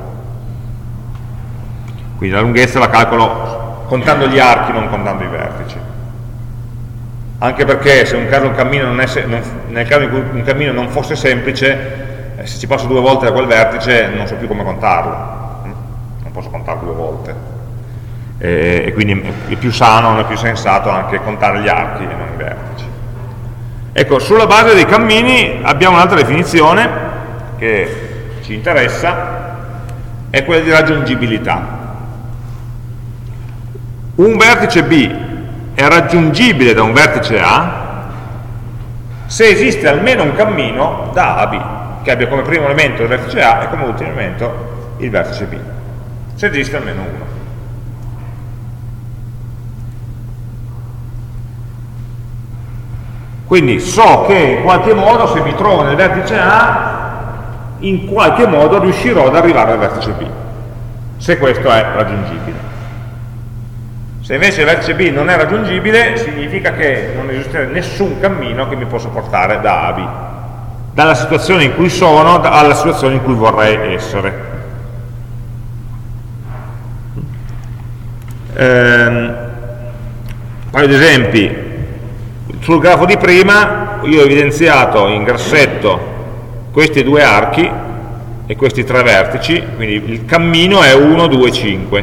[SPEAKER 1] Quindi la lunghezza la calcolo contando gli archi, non contando i vertici. Anche perché se un caso un cammino non è se non, nel caso in cui un cammino non fosse semplice, eh, se ci passo due volte da quel vertice non so più come contarlo, non posso contarlo due volte, e, e quindi è più sano, è più sensato anche contare gli archi e non i vertici. Ecco, sulla base dei cammini abbiamo un'altra definizione che ci interessa, è quella di raggiungibilità. Un vertice B è raggiungibile da un vertice A se esiste almeno un cammino da A a B, che abbia come primo elemento il vertice A e come ultimo elemento il vertice B, se esiste almeno uno. Quindi so che in qualche modo, se mi trovo nel vertice A, in qualche modo riuscirò ad arrivare al vertice B, se questo è raggiungibile. Se invece il vertice B non è raggiungibile, significa che non esiste nessun cammino che mi possa portare da A a B, dalla situazione in cui sono alla situazione in cui vorrei essere. Ehm, un paio di esempi. sul grafo di prima io ho evidenziato in grassetto questi due archi e questi tre vertici, quindi il cammino è uno, due, cinque.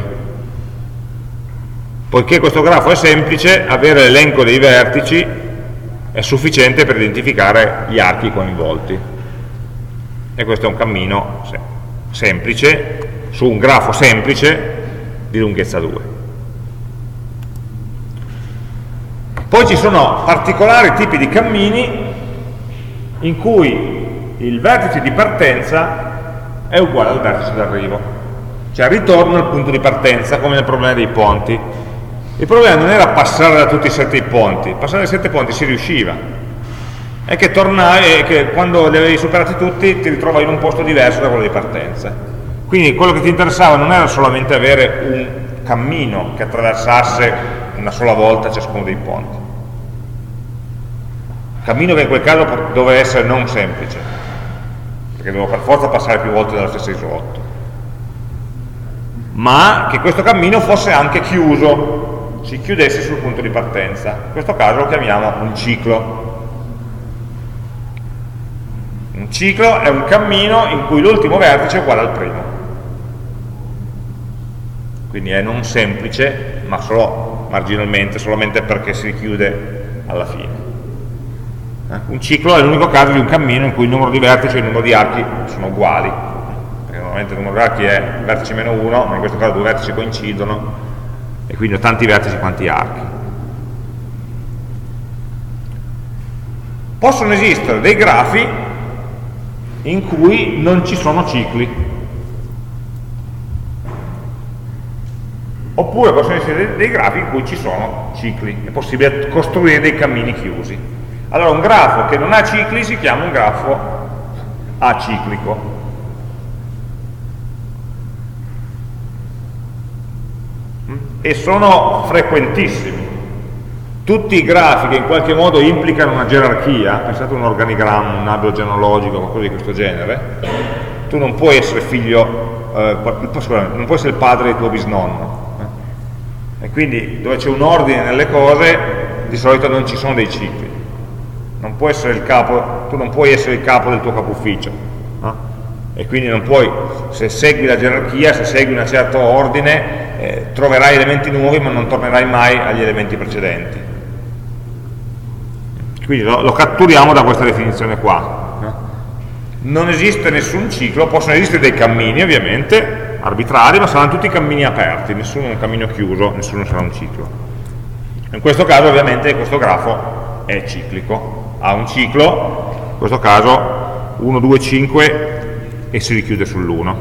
[SPEAKER 1] Poiché questo grafo è semplice, avere l'elenco dei vertici è sufficiente per identificare gli archi coinvolti. E questo è un cammino semplice, su un grafo semplice di lunghezza due. Poi ci sono particolari tipi di cammini in cui il vertice di partenza è uguale al vertice d'arrivo, cioè ritorno al punto di partenza, come nel problema dei ponti. Il problema non era passare da tutti i sette i ponti, passare dai sette ponti si riusciva, è che, tornavi, che quando li avevi superati tutti ti ritrovavi in un posto diverso da quello di partenza. Quindi quello che ti interessava non era solamente avere un cammino che attraversasse una sola volta ciascuno dei ponti, cammino che in quel caso doveva essere non semplice, perché dovevo per forza passare più volte dallo stesso isolotto, ma che questo cammino fosse anche chiuso, si chiudesse sul punto di partenza. In questo caso lo chiamiamo un ciclo. Un ciclo è un cammino in cui l'ultimo vertice è uguale al primo, quindi è non semplice, ma solo marginalmente, solamente perché si chiude alla fine. Un ciclo è l'unico caso di un cammino in cui il numero di vertici e il numero di archi sono uguali, perché normalmente il numero di archi è vertice meno uno, ma in questo caso due vertici coincidono e quindi ho tanti vertici quanti archi. Possono esistere dei grafi in cui non ci sono cicli, oppure possono essere dei grafi in cui ci sono cicli, è possibile costruire dei cammini chiusi. Allora un grafo che non ha cicli si chiama un grafo aciclico. E sono frequentissimi. Tutti i grafi che in qualche modo implicano una gerarchia, pensate a un organigramma, un albero genealogico, qualcosa di questo genere, tu non puoi essere figlio, eh, scusate, non puoi essere il padre del tuo bisnonno. Eh? E quindi dove c'è un ordine nelle cose, di solito non ci sono dei cicli. Non puoi essere il capo, tu non puoi essere il capo del tuo capo ufficio, no? E quindi non puoi, se segui la gerarchia, se segui un certo ordine, eh, troverai elementi nuovi ma non tornerai mai agli elementi precedenti. Quindi lo, lo catturiamo da questa definizione qua, no? Non esiste nessun ciclo, possono esistere dei cammini ovviamente, arbitrari, ma saranno tutti cammini aperti, nessuno è un cammino chiuso, nessuno sarà un ciclo. In questo caso ovviamente questo grafo è ciclico, ha un ciclo, in questo caso uno, due, cinque e si richiude sull'uno.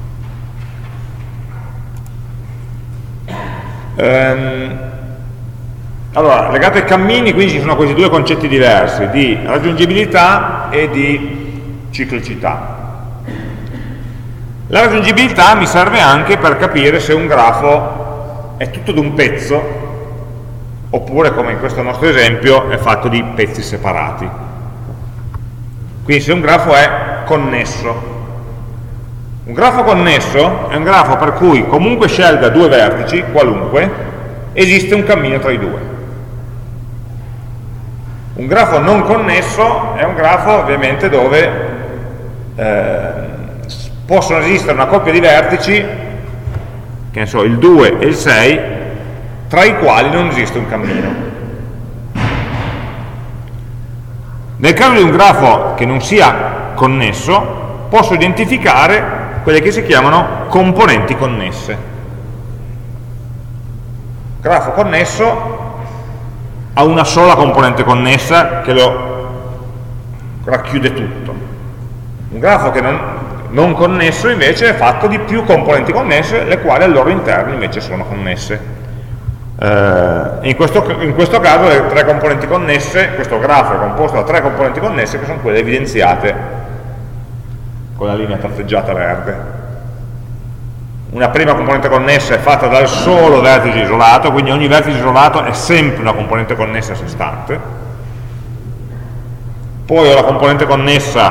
[SPEAKER 1] Ehm, allora, legato ai cammini, quindi ci sono questi due concetti diversi, di raggiungibilità e di ciclicità. La raggiungibilità mi serve anche per capire se un grafo è tutto d'un pezzo oppure, come in questo nostro esempio, è fatto di pezzi separati. Quindi se un grafo è connesso. Un grafo connesso è un grafo per cui, comunque scelga due vertici, qualunque, esiste un cammino tra i due. Un grafo non connesso è un grafo ovviamente dove eh, possono esistere una coppia di vertici, che ne so, il due e il sei, tra i quali non esiste un cammino. Nel caso di un grafo che non sia connesso, posso identificare quelle che si chiamano componenti connesse. Grafo connesso ha una sola componente connessa che lo racchiude tutto. Un grafo che non, non connesso invece è fatto di più componenti connesse, le quali al loro interno invece sono connesse. Uh, in, questo, in questo caso le tre componenti connesse, questo grafo è composto da tre componenti connesse che sono quelle evidenziate con la linea tratteggiata verde. Una prima componente connessa è fatta dal solo vertice isolato, quindi ogni vertice isolato è sempre una componente connessa a sé stante. Poi ho la componente connessa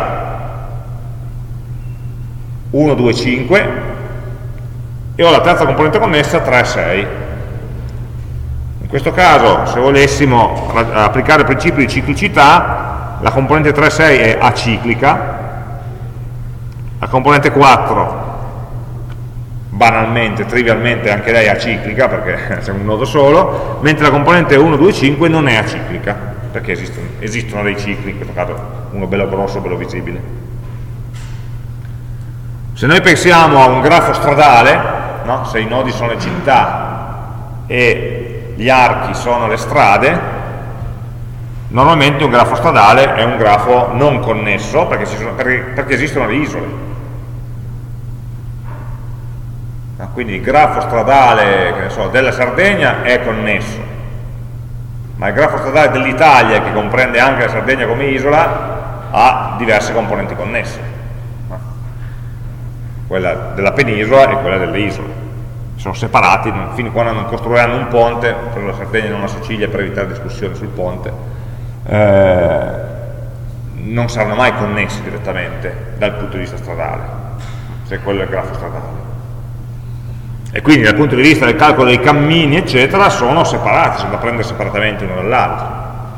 [SPEAKER 1] uno, due, cinque e ho la terza componente connessa tre, sei. In questo caso, se volessimo applicare il principio di ciclicità, la componente tre sei è aciclica, la componente quattro banalmente, trivialmente anche lei è aciclica perché c'è un nodo solo, mentre la componente uno, due, cinque non è aciclica perché esistono, esistono dei cicli, in questo caso uno bello grosso, bello visibile. Se noi pensiamo a un grafo stradale, no? Se i nodi sono le città e gli archi sono le strade, normalmente un grafo stradale è un grafo non connesso perché, ci sono, perché, perché esistono le isole. Quindi il grafo stradale, che ne so, della Sardegna è connesso, ma il grafo stradale dell'Italia, che comprende anche la Sardegna come isola, ha diverse componenti connesse, quella della penisola e quella delle isole. Sono separati, fino a quando non costruiranno un ponte, per la Sardegna e non la Sicilia, per evitare discussioni sul ponte, eh, non saranno mai connessi direttamente dal punto di vista stradale, se quello è il grafo stradale. E quindi dal punto di vista del calcolo dei cammini eccetera sono separati, sono da prendere separatamente uno dall'altro.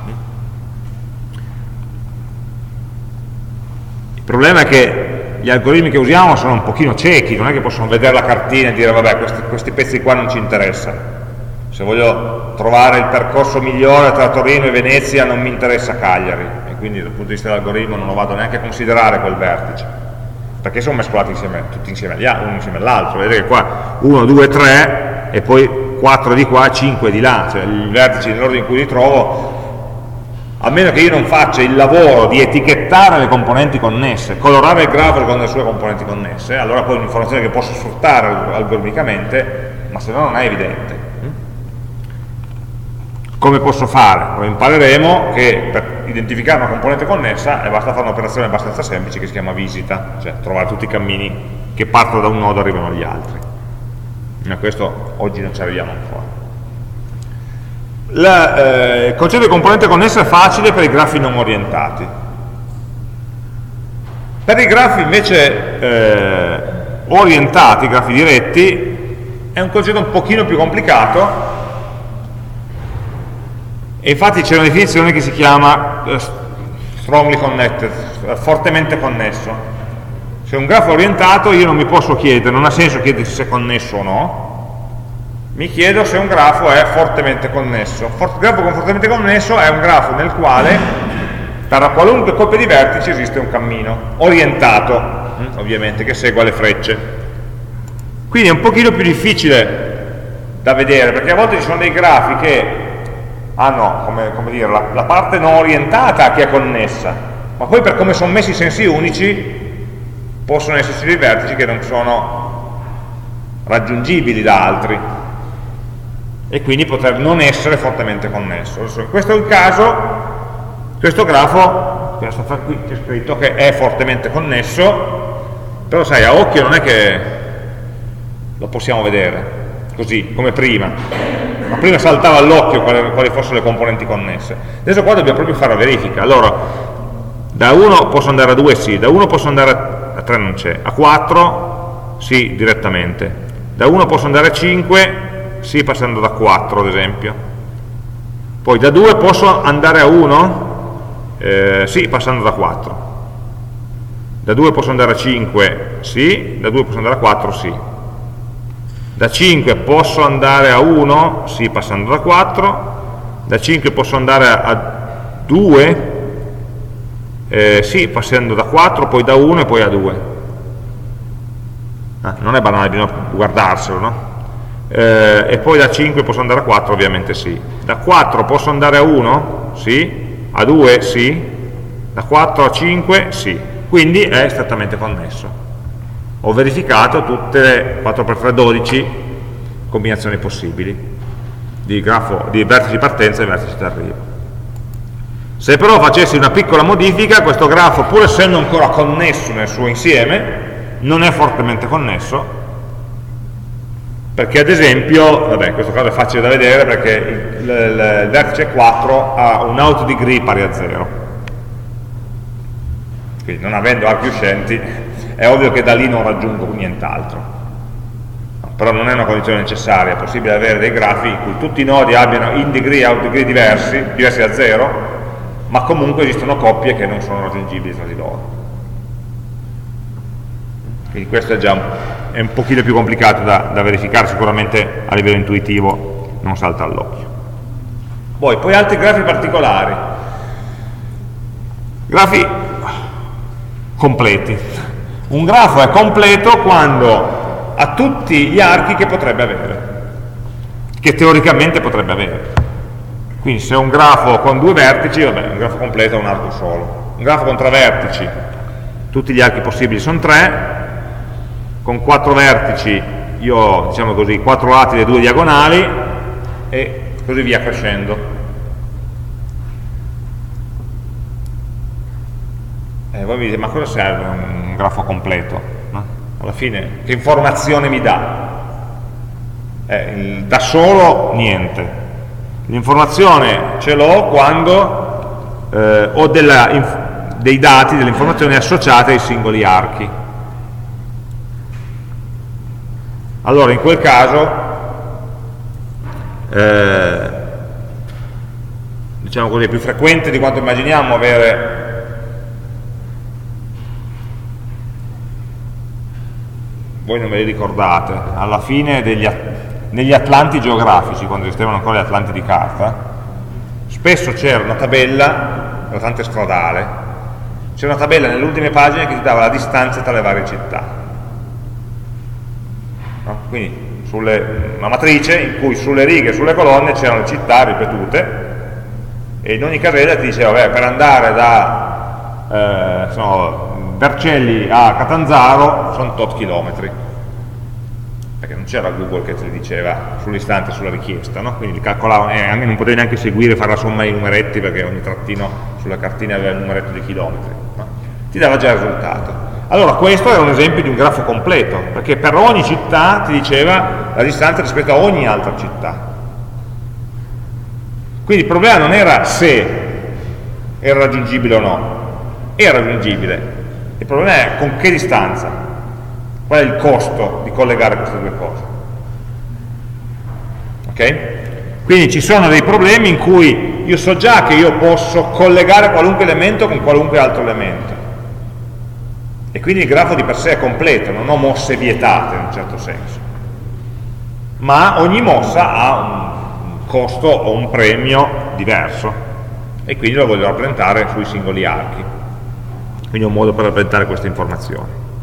[SPEAKER 1] Il problema è che gli algoritmi che usiamo sono un pochino ciechi, non è che possono vedere la cartina e dire vabbè questi, questi pezzi qua non ci interessano, se voglio trovare il percorso migliore tra Torino e Venezia non mi interessa Cagliari, e quindi dal punto di vista dell'algoritmo non lo vado neanche a considerare quel vertice, perché sono mescolati insieme, tutti insieme agli, uno insieme all'altro. Vedete che qua uno, due, tre e poi quattro di qua, cinque di là, cioè i vertici nell'ordine in cui li trovo, a meno che io non faccia il lavoro di etichettare le componenti connesse, colorare il grafo con le sue componenti connesse, allora poi è un'informazione che posso sfruttare algoritmicamente, ma se no non è evidente. Come posso fare? Lo impareremo che per identificare una componente connessa eh, basta fare un'operazione abbastanza semplice che si chiama visita, cioè trovare tutti i cammini che partono da un nodo e arrivano agli altri. Ma questo oggi non ci arriviamo ancora. La, eh, il concetto di componente connessa è facile per i grafi non orientati. Per i grafi invece eh, orientati, i grafi diretti, è un concetto un pochino più complicato. E infatti c'è una definizione che si chiama uh, strongly connected, fortemente connesso. Se un grafo è orientato io non mi posso chiedere, non ha senso chiedersi se è connesso o no, mi chiedo se un grafo è fortemente connesso. For grafo con fortemente connesso è un grafo nel quale per qualunque coppia di vertici esiste un cammino, orientato, ovviamente, che segua le frecce. Quindi è un pochino più difficile da vedere, perché a volte ci sono dei grafi che hanno, come, come dire, la, la parte non orientata che è connessa, ma poi per come sono messi i sensi unici possono esserci dei vertici che non sono raggiungibili da altri e quindi poter non essere fortemente connesso. Adesso, questo è il caso, questo grafo che è scritto che è fortemente connesso, però sai, a occhio non è che lo possiamo vedere così, come prima. Ma prima saltava all'occhio quali, quali fossero le componenti connesse. Adesso qua dobbiamo proprio fare la verifica. Allora, da uno posso andare a due? Sì. Da uno posso andare a tre? Non c'è. A quattro? Sì, direttamente. Da uno posso andare a cinque? Sì, passando da quattro ad esempio. Poi da due posso andare a uno? Eh, sì, passando da quattro. Da due posso andare a cinque? Sì. Da due posso andare a quattro? Sì. Da cinque posso andare a uno? Sì, passando da quattro. Da cinque posso andare a due? Eh, sì, passando da quattro, poi da uno e poi a due. Ah, non è banale, bisogna guardarselo, no? Eh, e poi da cinque posso andare a quattro? Ovviamente sì. Da quattro posso andare a uno? Sì. A due? Sì. Da quattro a cinque? Sì. Quindi è strettamente connesso. Ho verificato tutte le quattro per tre, dodici combinazioni possibili di, grafo, di vertici di partenza e vertici di arrivo. Se però facessi una piccola modifica, questo grafo, pur essendo ancora connesso nel suo insieme, non è fortemente connesso, perché ad esempio, vabbè, in questo caso è facile da vedere perché il, il, il vertice quattro ha un autodegree pari a zero, quindi non avendo archi uscenti è ovvio che da lì non raggiungo nient'altro. però non è una condizione necessaria, è possibile avere dei grafi in cui tutti i nodi abbiano in degree e out degree diversi, diversi da zero, ma comunque esistono coppie che non sono raggiungibili tra di loro. Quindi questo è già un, è un pochino più complicato da, da verificare, sicuramente a livello intuitivo non salta all'occhio. Poi, poi altri grafi particolari, grafi completi. Un grafo è completo quando ha tutti gli archi che potrebbe avere, che teoricamente potrebbe avere. Quindi se ho un grafo con due vertici, vabbè, un grafo completo ha un arco solo. Un grafo con tre vertici, tutti gli archi possibili sono tre, con quattro vertici io ho, diciamo così, quattro lati e due diagonali, e così via crescendo. E voi mi dite, ma cosa serve un grafo completo? No? Alla fine, che informazione mi dà? Eh, il, da solo, niente. L'informazione ce l'ho quando eh, ho della, inf, dei dati, delle informazioni associate ai singoli archi. Allora, in quel caso, eh, diciamo così, è più frequente di quanto immaginiamo avere voi non ve li ricordate, alla fine degli, negli atlanti geografici, quando esistevano ancora gli atlanti di carta, spesso c'era una tabella, l'Atlante stradale, c'era una tabella nelle ultime pagine che ti dava la distanza tra le varie città. No? Quindi sulle, una matrice in cui sulle righe e sulle colonne c'erano le città ripetute, e in ogni casella ti diceva, beh, per andare da eh, insomma, Vercelli a Catanzaro sono tot chilometri, perché non c'era Google che te li diceva sull'istante, sulla richiesta, no? Quindi li calcolavano, e non potevi neanche seguire, fare la somma dei numeretti, perché ogni trattino sulla cartina aveva il numeretto di chilometri, no? Ti dava già il risultato. Allora questo era un esempio di un grafo completo, perché per ogni città ti diceva la distanza rispetto a ogni altra città. Quindi il problema non era se era raggiungibile o no, era raggiungibile. Il problema è con che distanza, qual è il costo di collegare queste due cose. Ok? Quindi ci sono dei problemi in cui io so già che io posso collegare qualunque elemento con qualunque altro elemento, e quindi il grafo di per sé è completo, non ho mosse vietate in un certo senso, ma ogni mossa ha un costo o un premio diverso, e quindi lo voglio rappresentare sui singoli archi. Quindi è un modo per rappresentare queste informazioni.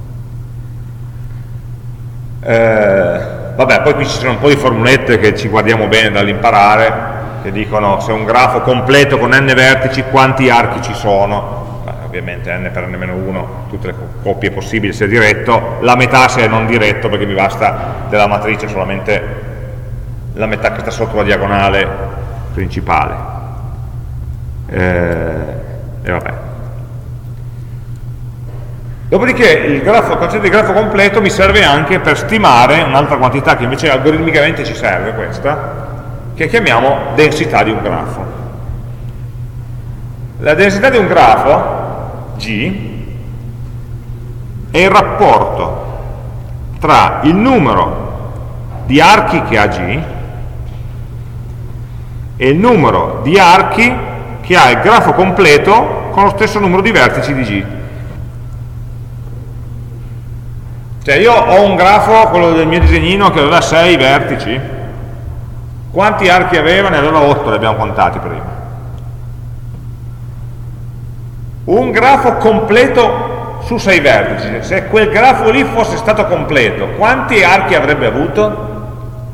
[SPEAKER 1] Eh, vabbè, poi qui ci sono un po' di formulette che ci guardiamo bene dall'imparare, che dicono se un grafo completo con n vertici quanti archi ci sono. Beh, ovviamente n per n meno uno, tutte le coppie possibili se è diretto, la metà se è non diretto, perché mi basta della matrice solamente la metà che sta sotto la diagonale principale. Eh, e vabbè. Dopodiché il, grafo, il concetto di grafo completo mi serve anche per stimare un'altra quantità che invece algoritmicamente ci serve, questa, che chiamiamo densità di un grafo. La densità di un grafo, G, è il rapporto tra il numero di archi che ha G e il numero di archi che ha il grafo completo con lo stesso numero di vertici di G. Cioè io ho un grafo, quello del mio disegnino, che aveva sei vertici. Quanti archi aveva? Ne aveva otto, li abbiamo contati prima. Un grafo completo su sei vertici. Se quel grafo lì fosse stato completo, quanti archi avrebbe avuto?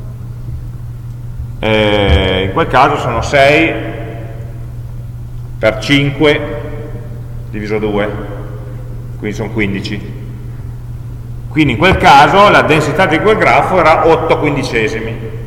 [SPEAKER 1] Eh, in quel caso sono sei per cinque diviso due, quindi sono quindici. Quindi in quel caso la densità di quel grafo era otto quindicesimi.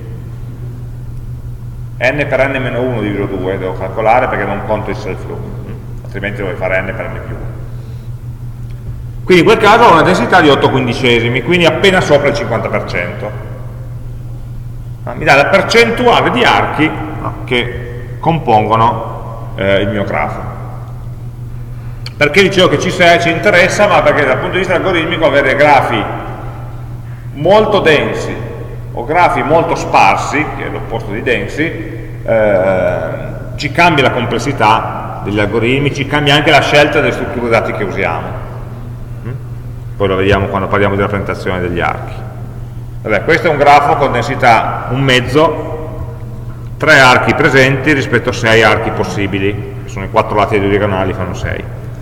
[SPEAKER 1] N per n meno uno diviso due devo calcolare, perché non conto il self-loop, altrimenti dovrei fare n per n più uno. Quindi in quel caso ho una densità di otto quindicesimi, quindi appena sopra il cinquanta per cento. Mi dà la percentuale di archi, no, che compongono eh, il mio grafo. Perché dicevo che ci, ci interessa? Ma perché dal punto di vista algoritmico avere grafi molto densi o grafi molto sparsi, che è l'opposto di densi, eh, ci cambia la complessità degli algoritmi, ci cambia anche la scelta delle strutture dati che usiamo. Poi lo vediamo quando parliamo di rappresentazione degli archi. Vabbè, questo è un grafo con densità un mezzo, tre archi presenti rispetto a sei archi possibili, che sono i quattro lati dei due diagonali, fanno sei.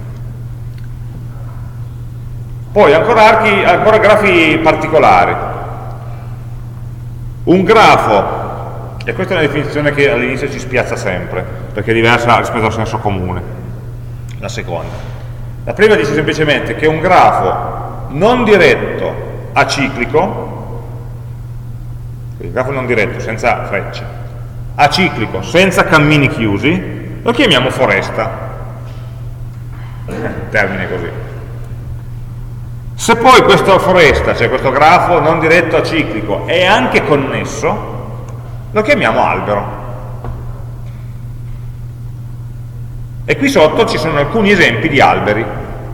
[SPEAKER 1] Poi ancora, archi, ancora grafi particolari. Un grafo, e questa è una definizione che all'inizio ci spiazza sempre, perché è diversa rispetto al senso comune. La seconda. La prima dice semplicemente che un grafo non diretto aciclico, il grafo non diretto, senza frecce, aciclico, senza cammini chiusi, lo chiamiamo foresta. Termine così. Se poi questa foresta, cioè questo grafo non diretto aciclico, è anche connesso, lo chiamiamo albero. E qui sotto ci sono alcuni esempi di alberi.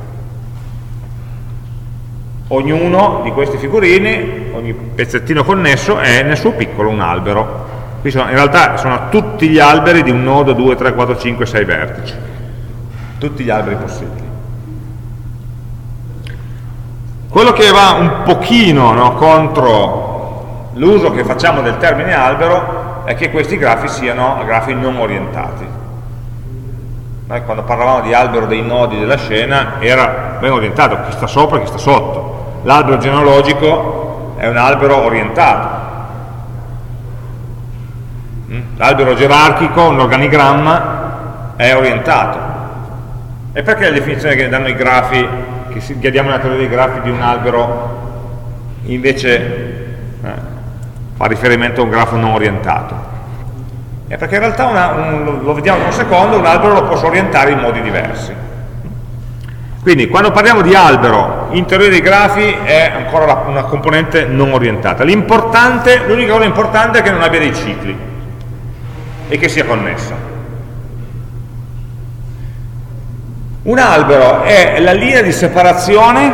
[SPEAKER 1] Ognuno di questi figurini, ogni pezzettino connesso è nel suo piccolo un albero. Qui sono, in realtà sono tutti gli alberi di un nodo, due, tre, quattro, cinque, sei vertici. Tutti gli alberi possibili. Quello che va un pochino, no, contro l'uso che facciamo del termine albero è che questi grafi siano grafi non orientati. Noi quando parlavamo di albero dei nodi della scena era ben orientato, chi sta sopra e chi sta sotto. L'albero genealogico è un albero orientato. L'albero gerarchico, un organigramma, è orientato. E perché la definizione che danno i grafi, che, si, che diamo nella teoria dei grafi di un albero, invece eh, fa riferimento a un grafo non orientato? È perché in realtà, una, un, lo vediamo in un secondo, un albero lo posso orientare in modi diversi. Quindi quando parliamo di albero in teoria dei grafi è ancora la, una componente non orientata. L'importante, l'unica cosa importante è che non abbia dei cicli e che sia connessa. Un albero è la linea di separazione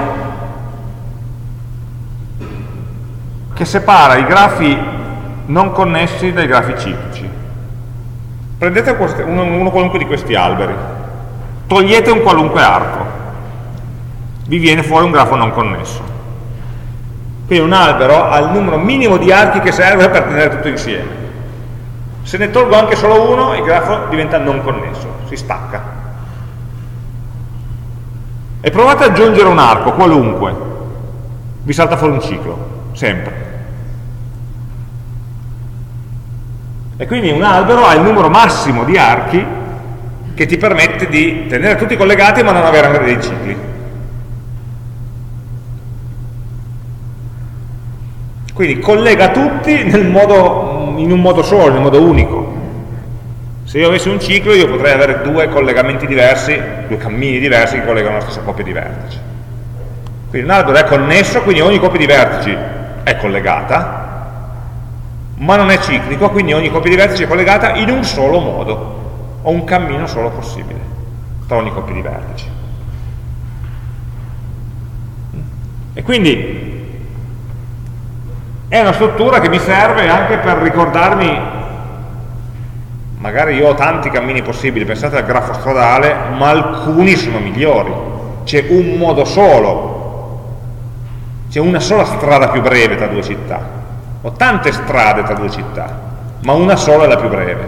[SPEAKER 1] che separa i grafi non connessi dai grafi ciclici. Prendete uno, uno qualunque di questi alberi, togliete un qualunque arco, vi viene fuori un grafo non connesso. Quindi un albero ha il numero minimo di archi che serve per tenere tutto insieme. Se ne tolgo anche solo uno, il grafo diventa non connesso, si stacca. E provate ad aggiungere un arco, qualunque, vi salta fuori un ciclo, sempre. E quindi un albero ha il numero massimo di archi che ti permette di tenere tutti collegati ma non avere anche dei cicli. Quindi collega tutti nel modo, in un modo solo, in un modo unico. Se io avessi un ciclo io potrei avere due collegamenti diversi, due cammini diversi che collegano la stessa coppia di vertici. Quindi un albero è connesso, quindi ogni coppia di vertici è collegata, ma non è ciclico, quindi ogni coppia di vertici è collegata in un solo modo, o un cammino solo possibile tra ogni coppia di vertici. E quindi è una struttura che mi serve anche per ricordarmi, magari io ho tanti cammini possibili, pensate al grafo stradale, ma alcuni sono migliori, c'è un modo solo, c'è una sola strada più breve tra due città, ho tante strade tra due città, ma una sola è la più breve.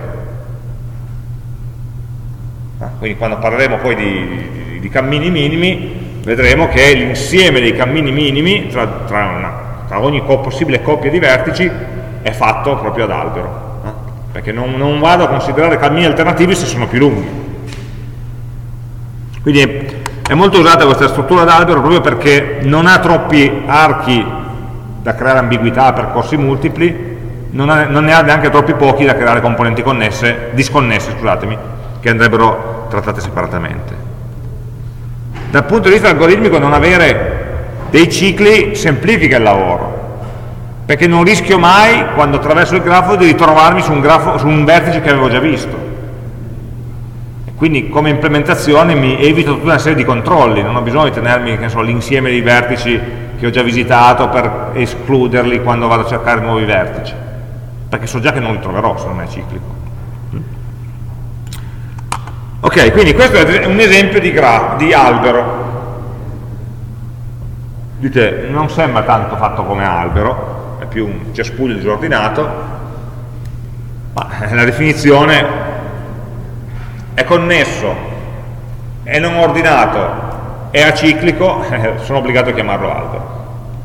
[SPEAKER 1] Quindi quando parleremo poi di, di, di cammini minimi, vedremo che l'insieme dei cammini minimi tra, tra, una, tra ogni co possibile coppia di vertici è fatto proprio ad albero, eh? Perché non, non vado a considerare cammini alternativi se sono più lunghi. Quindi è, è molto usata questa struttura d'albero proprio perché non ha troppi archi da creare ambiguità, percorsi multipli, non, ha, non ne ha neanche troppi pochi da creare componenti connesse, disconnesse, scusatemi, che andrebbero trattate separatamente. Dal punto di vista algoritmico non avere dei cicli semplifica il lavoro, perché non rischio mai, quando attraverso il grafo, di ritrovarmi su un, grafo, su un vertice che avevo già visto. E quindi come implementazione mi evito tutta una serie di controlli, non ho bisogno di tenermi l'insieme dei vertici che ho già visitato per escluderli quando vado a cercare nuovi vertici, perché so già che non li troverò se non è ciclico. Ok, quindi questo è un esempio di, gra di albero. Dite, non sembra tanto fatto come albero, è più un cespuglio disordinato, ma la definizione è connesso, è non ordinato, è aciclico, sono obbligato a chiamarlo albero.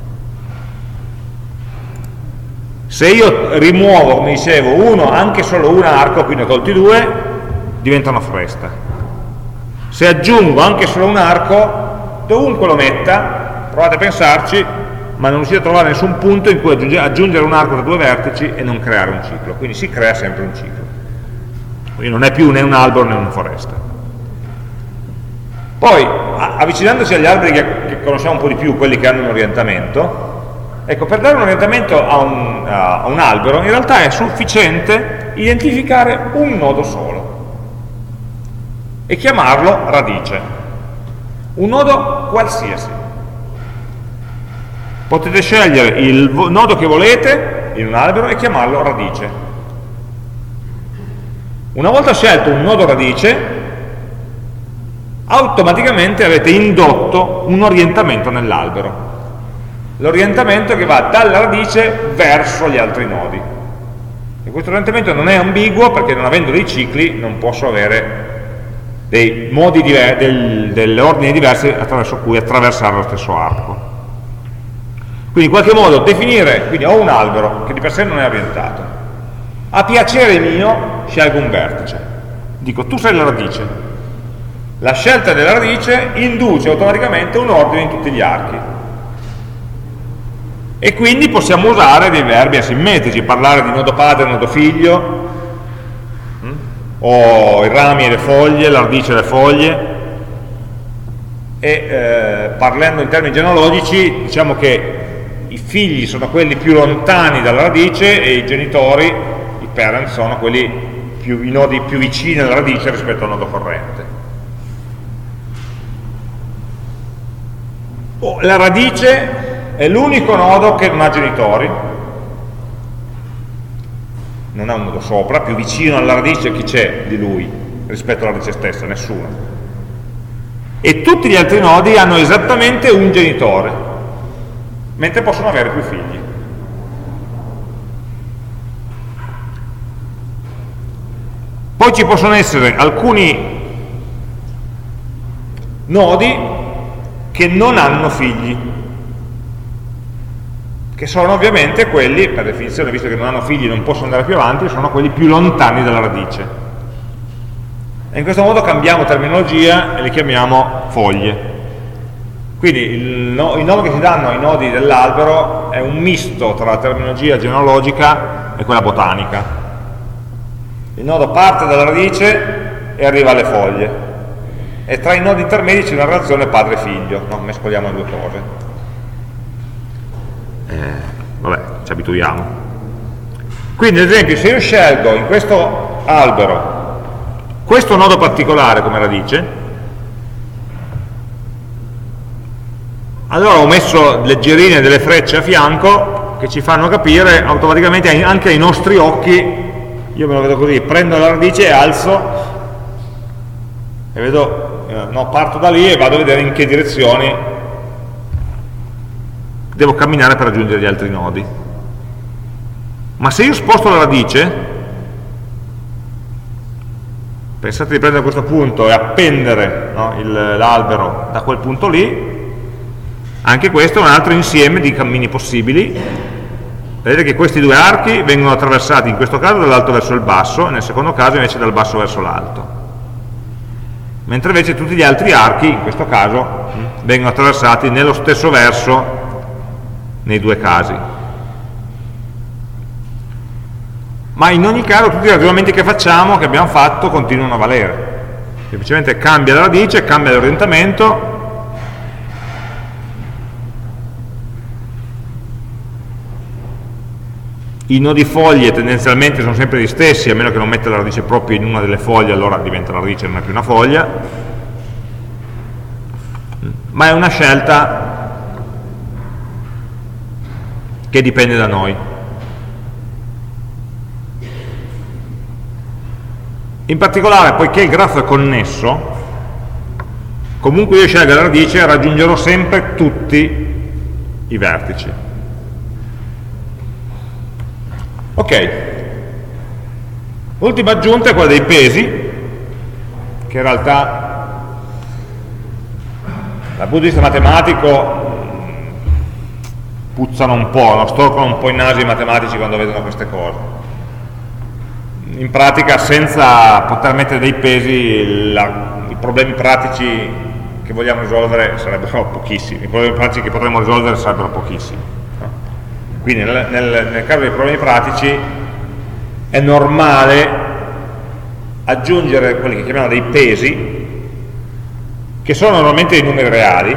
[SPEAKER 1] Se io rimuovo, come dicevo, uno, anche solo un arco, quindi ho tolti due, diventa una foresta. Se aggiungo anche solo un arco, dovunque lo metta, provate a pensarci, ma non riuscite a trovare nessun punto in cui aggiungere un arco da due vertici e non creare un ciclo, quindi si crea sempre un ciclo. Quindi non è più né un albero né una foresta. Poi, avvicinandosi agli alberi che, che conosciamo un po' di più, quelli che hanno un orientamento, ecco, per dare un orientamento a un, a un albero, in realtà è sufficiente identificare un nodo solo e chiamarlo radice. Un nodo qualsiasi. Potete scegliere il nodo che volete in un albero e chiamarlo radice. Una volta scelto un nodo radice, automaticamente avete indotto un orientamento nell'albero. L'orientamento che va dalla radice verso gli altri nodi. E questo orientamento non è ambiguo perché non avendo dei cicli non posso avere dei modi diversi, del, delle ordini diversi attraverso cui attraversare lo stesso arco. Quindi in qualche modo definire, quindi ho un albero che di per sé non è orientato, a piacere mio scelgo un vertice, dico tu sei la radice, la scelta della radice induce automaticamente un ordine in tutti gli archi e quindi possiamo usare dei verbi asimmetrici, parlare di nodo padre e nodo figlio, hm? o i rami e le foglie, la radice e le foglie, e eh, parlando in termini genealogici diciamo che i figli sono quelli più lontani dalla radice e i genitori, i parent, sono quelli più, i nodi più vicini alla radice rispetto al nodo corrente. Oh, la radice è l'unico nodo che non ha genitori, non ha un nodo sopra, più vicino alla radice chi c'è di lui rispetto alla radice stessa? Nessuno. E tutti gli altri nodi hanno esattamente un genitore, mentre possono avere più figli. Poi ci possono essere alcuni nodi che non hanno figli, che sono ovviamente quelli, per definizione, visto che non hanno figli e non possono andare più avanti, sono quelli più lontani dalla radice. E in questo modo cambiamo terminologia e li chiamiamo foglie. Quindi il, no, i nomi che si danno ai nodi dell'albero è un misto tra la terminologia genealogica e quella botanica. Il nodo parte dalla radice e arriva alle foglie, e tra i nodi intermedi c'è una relazione padre-figlio, no? Mescoliamo le due cose. Eh, vabbè, ci abituiamo. Quindi ad esempio se io scelgo in questo albero questo nodo particolare come radice, allora ho messo leggerine delle frecce a fianco che ci fanno capire automaticamente anche ai nostri occhi, io me lo vedo così, prendo la radice e alzo e vedo, eh, no, parto da lì e vado a vedere in che direzioni devo camminare per raggiungere gli altri nodi. Ma se io sposto la radice, pensate di prendere questo punto e appendere, no, l'albero da quel punto lì, anche questo è un altro insieme di cammini possibili. Vedete che questi due archi vengono attraversati in questo caso dall'alto verso il basso e nel secondo caso invece dal basso verso l'alto, mentre invece tutti gli altri archi in questo caso vengono attraversati nello stesso verso nei due casi. Ma in ogni caso tutti i ragionamenti che facciamo, che abbiamo fatto, continuano a valere, semplicemente cambia la radice, cambia l'orientamento. I nodi foglie tendenzialmente sono sempre gli stessi, a meno che non metta la radice proprio in una delle foglie, allora diventa la radice e non è più una foglia, ma è una scelta che dipende da noi. In particolare, poiché il grafo è connesso, comunque io scelgo la radice e raggiungerò sempre tutti i vertici. Ok, l'ultima aggiunta è quella dei pesi, che in realtà dal punto di vista matematico puzzano un po', no? Storcono un po' i nasi i matematici quando vedono queste cose. In pratica, senza poter mettere dei pesi, la, i problemi pratici che vogliamo risolvere sarebbero pochissimi, i problemi pratici che potremmo risolvere sarebbero pochissimi. No? Quindi nel, nel, nel caso dei problemi pratici è normale aggiungere quelli che chiamiamo dei pesi, che sono normalmente dei numeri reali,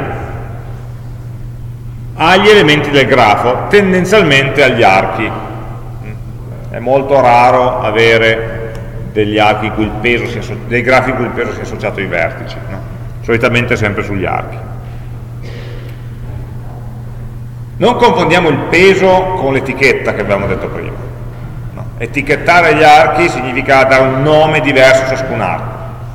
[SPEAKER 1] agli elementi del grafo, tendenzialmente agli archi. È molto raro avere degli archi in cui il peso sia, dei grafi in cui il peso sia associato ai vertici, no? Solitamente sempre sugli archi. Non confondiamo il peso con l'etichetta che abbiamo detto prima. No? Etichettare gli archi significa dare un nome diverso a ciascun arco,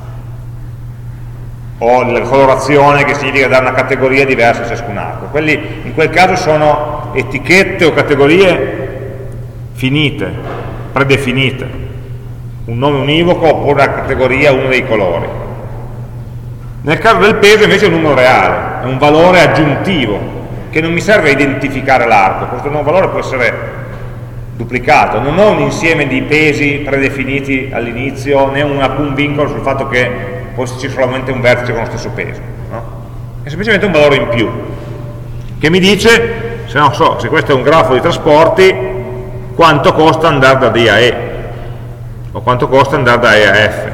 [SPEAKER 1] o la colorazione, che significa dare una categoria diversa a ciascun arco. Quelli, in quel caso sono etichette o categorie finite, predefinite, un nome univoco oppure una categoria, uno dei colori. Nel caso del peso invece è un numero reale, è un valore aggiuntivo che non mi serve a identificare l'arco. Questo nuovo valore può essere duplicato, non ho un insieme di pesi predefiniti all'inizio, né un, alcun vincolo sul fatto che può esserci solamente un vertice con lo stesso peso, no? È semplicemente un valore in più che mi dice, se non so, se questo è un grafo di trasporti, quanto costa andare da D a E o quanto costa andare da E a F.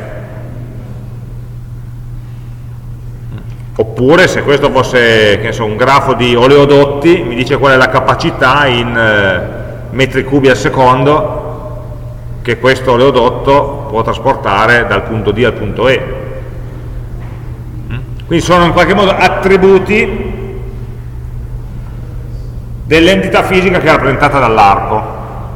[SPEAKER 1] Oppure se questo fosse, che ne so, un grafo di oleodotti, mi dice qual è la capacità in eh, metri cubi al secondo che questo oleodotto può trasportare dal punto D al punto E. Quindi sono in qualche modo attributi dell'entità fisica che è rappresentata dall'arco.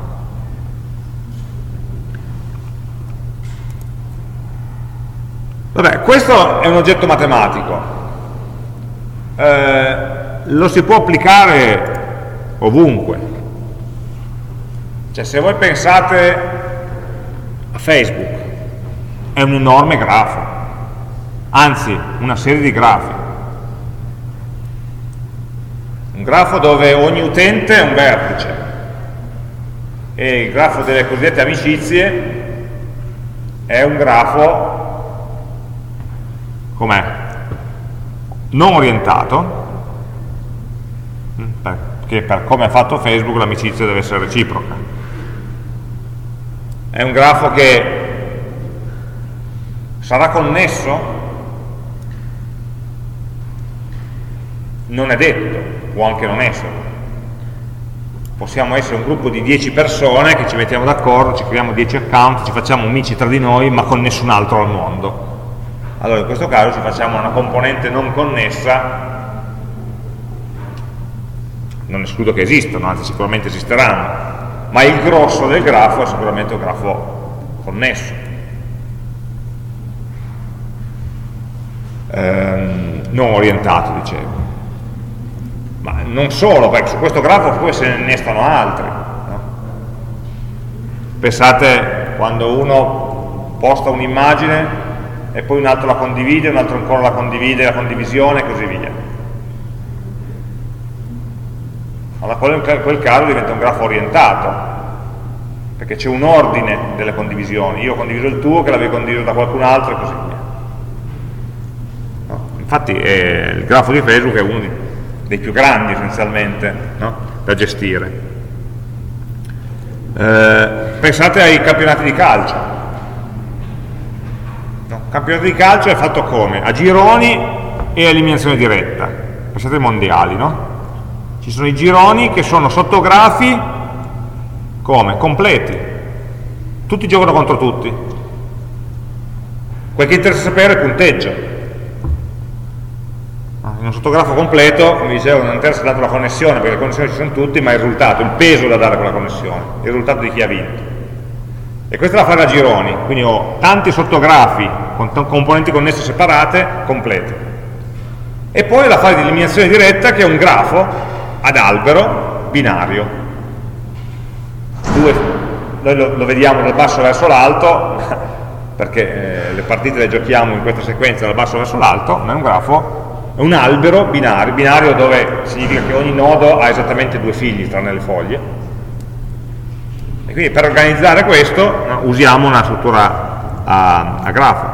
[SPEAKER 1] Vabbè, questo è un oggetto matematico, eh, lo si può applicare ovunque. Cioè, se voi pensate a Facebook, è un enorme grafo, anzi una serie di grafi, un grafo dove ogni utente è un vertice, e il grafo delle cosiddette amicizie è un grafo com'è? Non orientato, perché per come ha fatto Facebook l'amicizia deve essere reciproca. È un grafo che sarà connesso? Non è detto, può anche non essere. Possiamo essere un gruppo di dieci persone che ci mettiamo d'accordo, ci creiamo dieci account, ci facciamo amici tra di noi, ma con nessun altro al mondo. Allora in questo caso ci facciamo una componente non connessa, non escludo che esistano, anzi sicuramente esisteranno, ma il grosso del grafo è sicuramente un grafo connesso. Ehm, non orientato, dicevo. Ma non solo, perché su questo grafo poi se ne innestano altri. No? Pensate quando uno posta un'immagine e poi un altro la condivide, un altro ancora la condivide, la condivisione e così via. Allora in quel caso diventa un grafo orientato, perché c'è un ordine delle condivisioni, io ho condiviso il tuo, che l'avevi condiviso da qualcun altro e così via. No? Infatti eh, il grafo di Facebook è uno di, dei più grandi essenzialmente, no? Da gestire. Eh, pensate ai campionati di calcio. Il campionato di calcio è fatto come? A gironi e a eliminazione diretta. Pensate ai mondiali, no? Ci sono i gironi che sono sottografi come? Completi. Tutti giocano contro tutti. Quel che interessa sapere è il punteggio. In un sottografo completo, come dicevo, non interessa tanto la connessione, perché le connessioni ci sono tutti, ma il risultato, il peso da dare a quella connessione, il risultato di chi ha vinto. E questo da fare a gironi, quindi ho tanti sottografi con componenti connesse separate, complete. E poi la fase di eliminazione diretta, che è un grafo ad albero binario. Due, noi lo, lo vediamo dal basso verso l'alto, perché eh, le partite le giochiamo in questa sequenza dal basso verso l'alto, ma è un grafo. È un albero binario, binario dove significa che ogni nodo ha esattamente due figli tranne le foglie. E quindi per organizzare questo no, usiamo una struttura a, a grafo.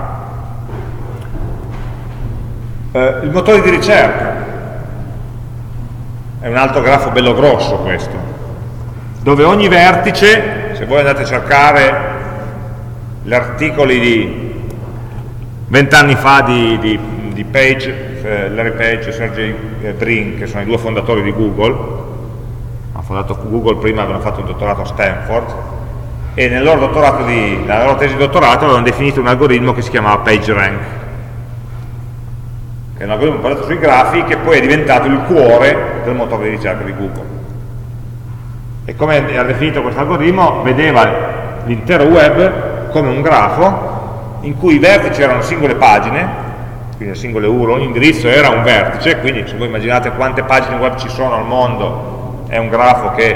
[SPEAKER 1] Eh, il motore di ricerca è un altro grafo bello grosso questo, dove ogni vertice, se voi andate a cercare gli articoli di vent'anni fa di, di, di Page, Larry Page e Sergey Brin, che sono i due fondatori di Google, hanno fondato Google prima, avevano fatto un dottorato a Stanford, e nel loro dottorato di, nella loro tesi di dottorato avevano definito un algoritmo che si chiamava PageRank, che è un algoritmo basato sui grafi, che poi è diventato il cuore del motore di ricerca di Google. E come ha definito questo algoritmo, vedeva l'intero web come un grafo in cui i vertici erano singole pagine, quindi le singole U R L, ogni indirizzo era un vertice, quindi se voi immaginate quante pagine web ci sono al mondo, è un grafo che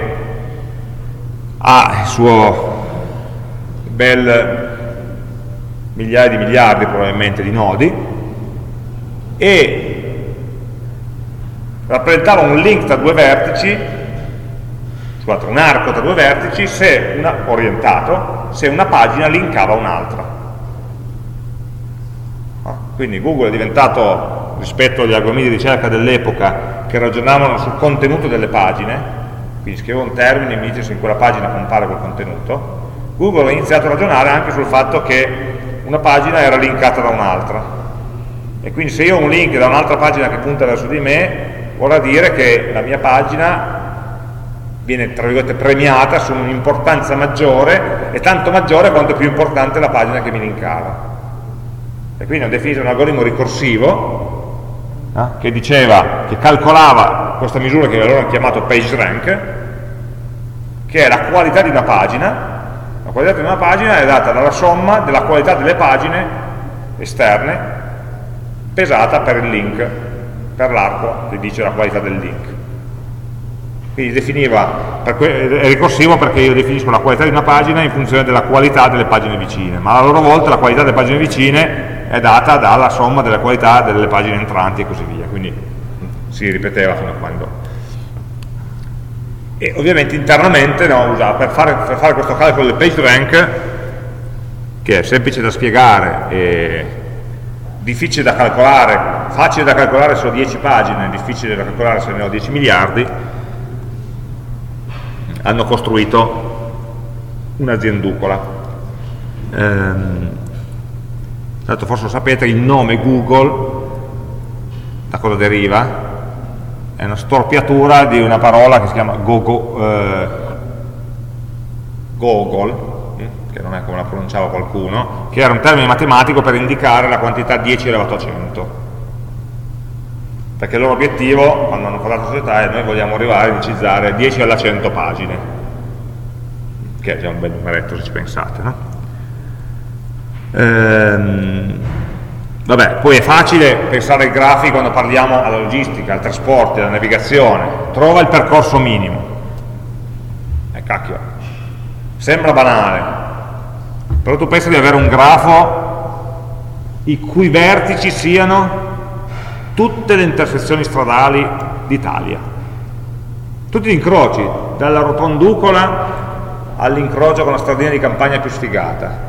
[SPEAKER 1] ha il suo bel migliaia di miliardi probabilmente di nodi, e rappresentava un link tra due vertici, scusate, un arco tra due vertici, se una, orientato, se una pagina linkava un'altra. Quindi Google è diventato, rispetto agli algoritmi di ricerca dell'epoca che ragionavano sul contenuto delle pagine, quindi scrivo un termine e mi dice se in quella pagina compare quel contenuto, Google ha iniziato a ragionare anche sul fatto che una pagina era linkata da un'altra, e quindi se io ho un link da un'altra pagina che punta verso di me, vorrà dire che la mia pagina viene, tra virgolette, premiata su un'importanza maggiore, e tanto maggiore quanto più importante la pagina che mi linkava. E quindi ho definito un algoritmo ricorsivo eh, che diceva, che calcolava questa misura che loro hanno chiamato PageRank, che è la qualità di una pagina. La qualità di una pagina è data dalla somma della qualità delle pagine esterne pesata per il link, per l'arco che dice la qualità del link. Quindi definiva, per è ricorsivo perché io definisco la qualità di una pagina in funzione della qualità delle pagine vicine, ma a loro volta la qualità delle pagine vicine è data dalla somma della qualità delle pagine entranti e così via, quindi si ripeteva fino a quando. E ovviamente internamente no, usava, per, fare, per fare questo calcolo del PageRank, che è semplice da spiegare e difficile da calcolare, facile da calcolare se ho dieci pagine, difficile da calcolare se ne ho dieci miliardi, hanno costruito un'azienducola. Ehm, Tanto forse lo sapete, il nome Google, da cosa deriva? È una storpiatura di una parola che si chiama Gogo, eh, Gogol, che non è come la pronunciava qualcuno, che era un termine matematico per indicare la quantità dieci elevato a cento. Perché il loro obiettivo, quando hanno fondato la società, è noi vogliamo arrivare a indicizzare dieci alla cento pagine, che è già un bel numeretto se ci pensate, no? Ehm, vabbè, poi è facile pensare ai grafi quando parliamo alla logistica, al trasporto, alla navigazione. Trova il percorso minimo. Eh, cacchio, sembra banale, però tu pensi di avere un grafo i cui vertici siano tutte le intersezioni stradali d'Italia, tutti gli incroci, dalla rotonducola all'incrocio con la stradina di campagna più sfigata.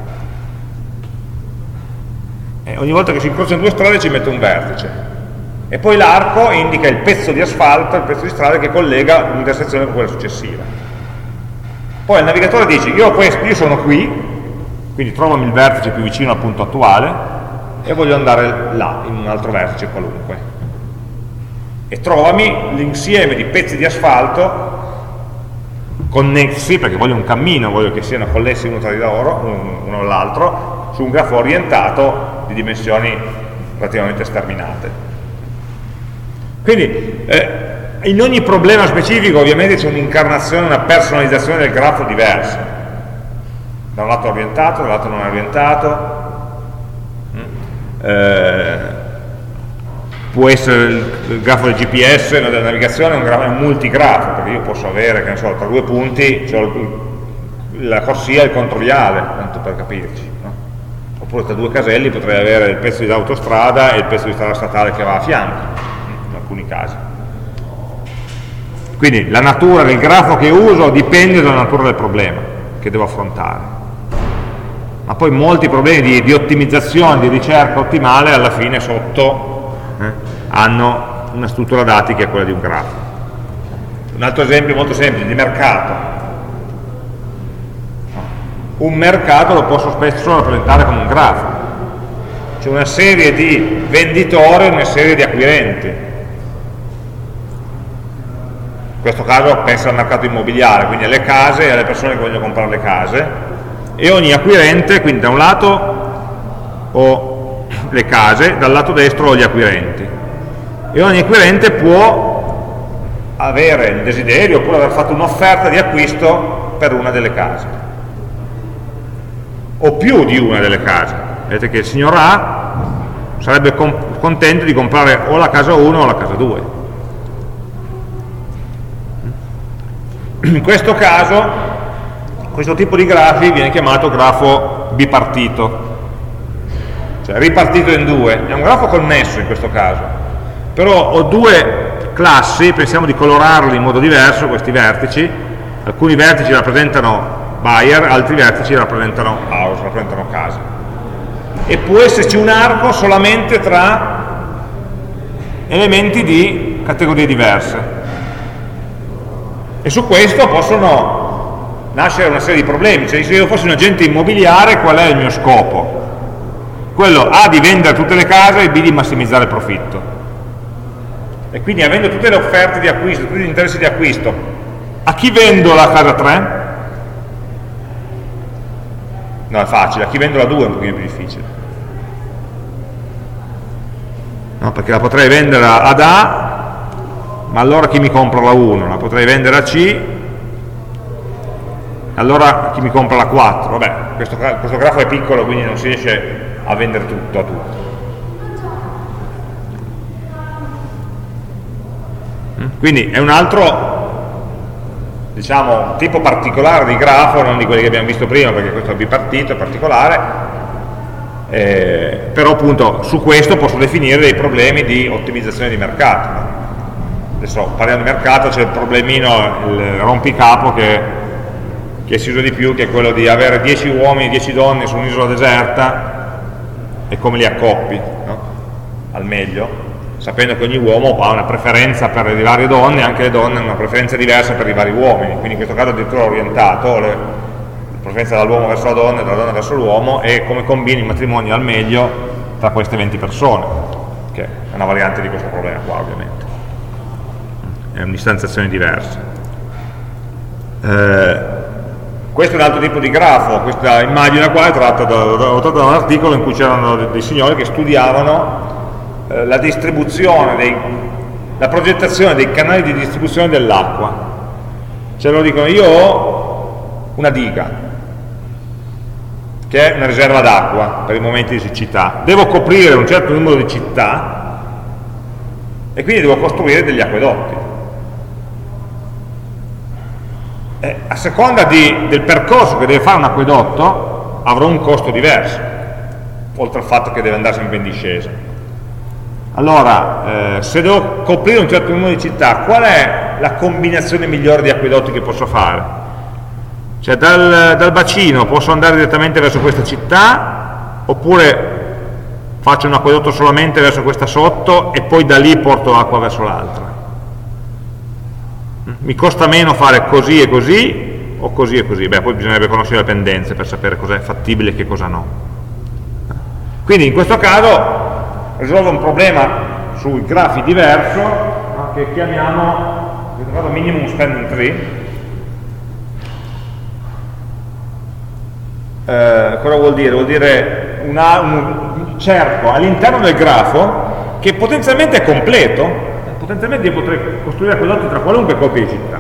[SPEAKER 1] E ogni volta che si incrociano due strade ci mette un vertice, e poi l'arco indica il pezzo di asfalto, il pezzo di strada che collega un'intersezione con quella successiva. Poi il navigatore dice: io, questo, io sono qui, quindi trovami il vertice più vicino al punto attuale e voglio andare là, in un altro vertice qualunque, e trovami l'insieme di pezzi di asfalto connessi, perché voglio un cammino, voglio che siano connessi uno tra di loro, uno all'altro, su un grafo orientato di dimensioni relativamente sterminate. Quindi eh, in ogni problema specifico ovviamente c'è un'incarnazione, una personalizzazione del grafo diversa, da un lato orientato, dall'altro non orientato. Eh, può essere il, il grafo del G P S, no, della navigazione, è un, grafo, è un multigrafo, perché io posso avere, che ne so, tra due punti c'ho la corsia e il controviale, tanto per capirci, no? Oppure tra due caselli potrei avere il pezzo di autostrada e il pezzo di strada statale che va a fianco, in alcuni casi. Quindi la natura del grafo che uso dipende dalla natura del problema che devo affrontare. Ma poi molti problemi di, di ottimizzazione, di ricerca ottimale, alla fine sotto eh, hanno una struttura dati che è quella di un grafo. Un altro esempio molto semplice, di mercato. Un mercato lo posso spesso rappresentare come un grafo. C'è una serie di venditori e una serie di acquirenti. In questo caso penso al mercato immobiliare, quindi alle case e alle persone che vogliono comprare le case, e ogni acquirente, quindi da un lato ho le case, dal lato destro ho gli acquirenti, e ogni acquirente può avere il desiderio oppure aver fatto un'offerta di acquisto per una delle case o più di una delle case. Vedete che il signor A sarebbe contento di comprare o la casa uno o la casa due. In questo caso questo tipo di grafi viene chiamato grafo bipartito, cioè ripartito in due. È un grafo connesso in questo caso, però ho due classi, pensiamo di colorarli in modo diverso questi vertici. Alcuni vertici rappresentano buyer, altri vertici rappresentano house, rappresentano casa, e può esserci un arco solamente tra elementi di categorie diverse, e su questo possono nascere una serie di problemi. Cioè, se io fossi un agente immobiliare, qual è il mio scopo? Quello A di vendere tutte le case e B di massimizzare il profitto, e quindi avendo tutte le offerte di acquisto, tutti gli interessi di acquisto, a chi vendo la casa tre? No, è facile. A chi vendo la due è un pochino più difficile, no, perché la potrei vendere ad A, ma allora chi mi compra la uno? La potrei vendere a C, allora chi mi compra la quattro? Vabbè, questo, questo grafo è piccolo, quindi non si riesce a vendere tutto a tutto. Quindi è un altro, diciamo, tipo particolare di grafo, non di quelli che abbiamo visto prima, perché questo è bipartito, è particolare, eh, però appunto su questo posso definire dei problemi di ottimizzazione di mercato. Adesso parliamo di mercato, c'è il problemino, il rompicapo che che si usa di più, che è quello di avere dieci uomini, dieci donne su un'isola deserta e come li accoppi, no? Al meglio, sapendo che ogni uomo ha una preferenza per le varie donne, e anche le donne hanno una preferenza diversa per i vari uomini, quindi in questo caso addirittura orientato, le, la preferenza dall'uomo verso la donna e dalla donna verso l'uomo, e come combini il matrimonio al meglio tra queste venti persone, che è una variante di questo problema qua, ovviamente. È un'istanziazione diversa. Eh, Questo è un altro tipo di grafo. Questa immagine qua è tratta da, da, da, da un articolo in cui c'erano dei signori che studiavano eh, la distribuzione, dei, la progettazione dei canali di distribuzione dell'acqua. Cioè loro dicono: io ho una diga, che è una riserva d'acqua per i momenti di siccità, devo coprire un certo numero di città e quindi devo costruire degli acquedotti. Eh, a seconda di, del percorso che deve fare un acquedotto avrà un costo diverso, oltre al fatto che deve andare sempre in discesa. Allora, eh, se devo coprire un certo numero di città, qual è la combinazione migliore di acquedotti che posso fare? Cioè dal, dal bacino posso andare direttamente verso questa città, oppure faccio un acquedotto solamente verso questa sotto e poi da lì porto acqua verso l'altra? Mi costa meno fare così e così o così e così? Beh, poi bisognerebbe conoscere le pendenze per sapere cosa è fattibile e che cosa no. Quindi in questo caso risolvo un problema sui grafi diverso, no, che chiamiamo minimum spending tree. Eh, cosa vuol dire? Vuol dire una, un cerco all'interno del grafo che potenzialmente è completo, potenzialmente io potrei costruire acquedotti tra qualunque coppia di città.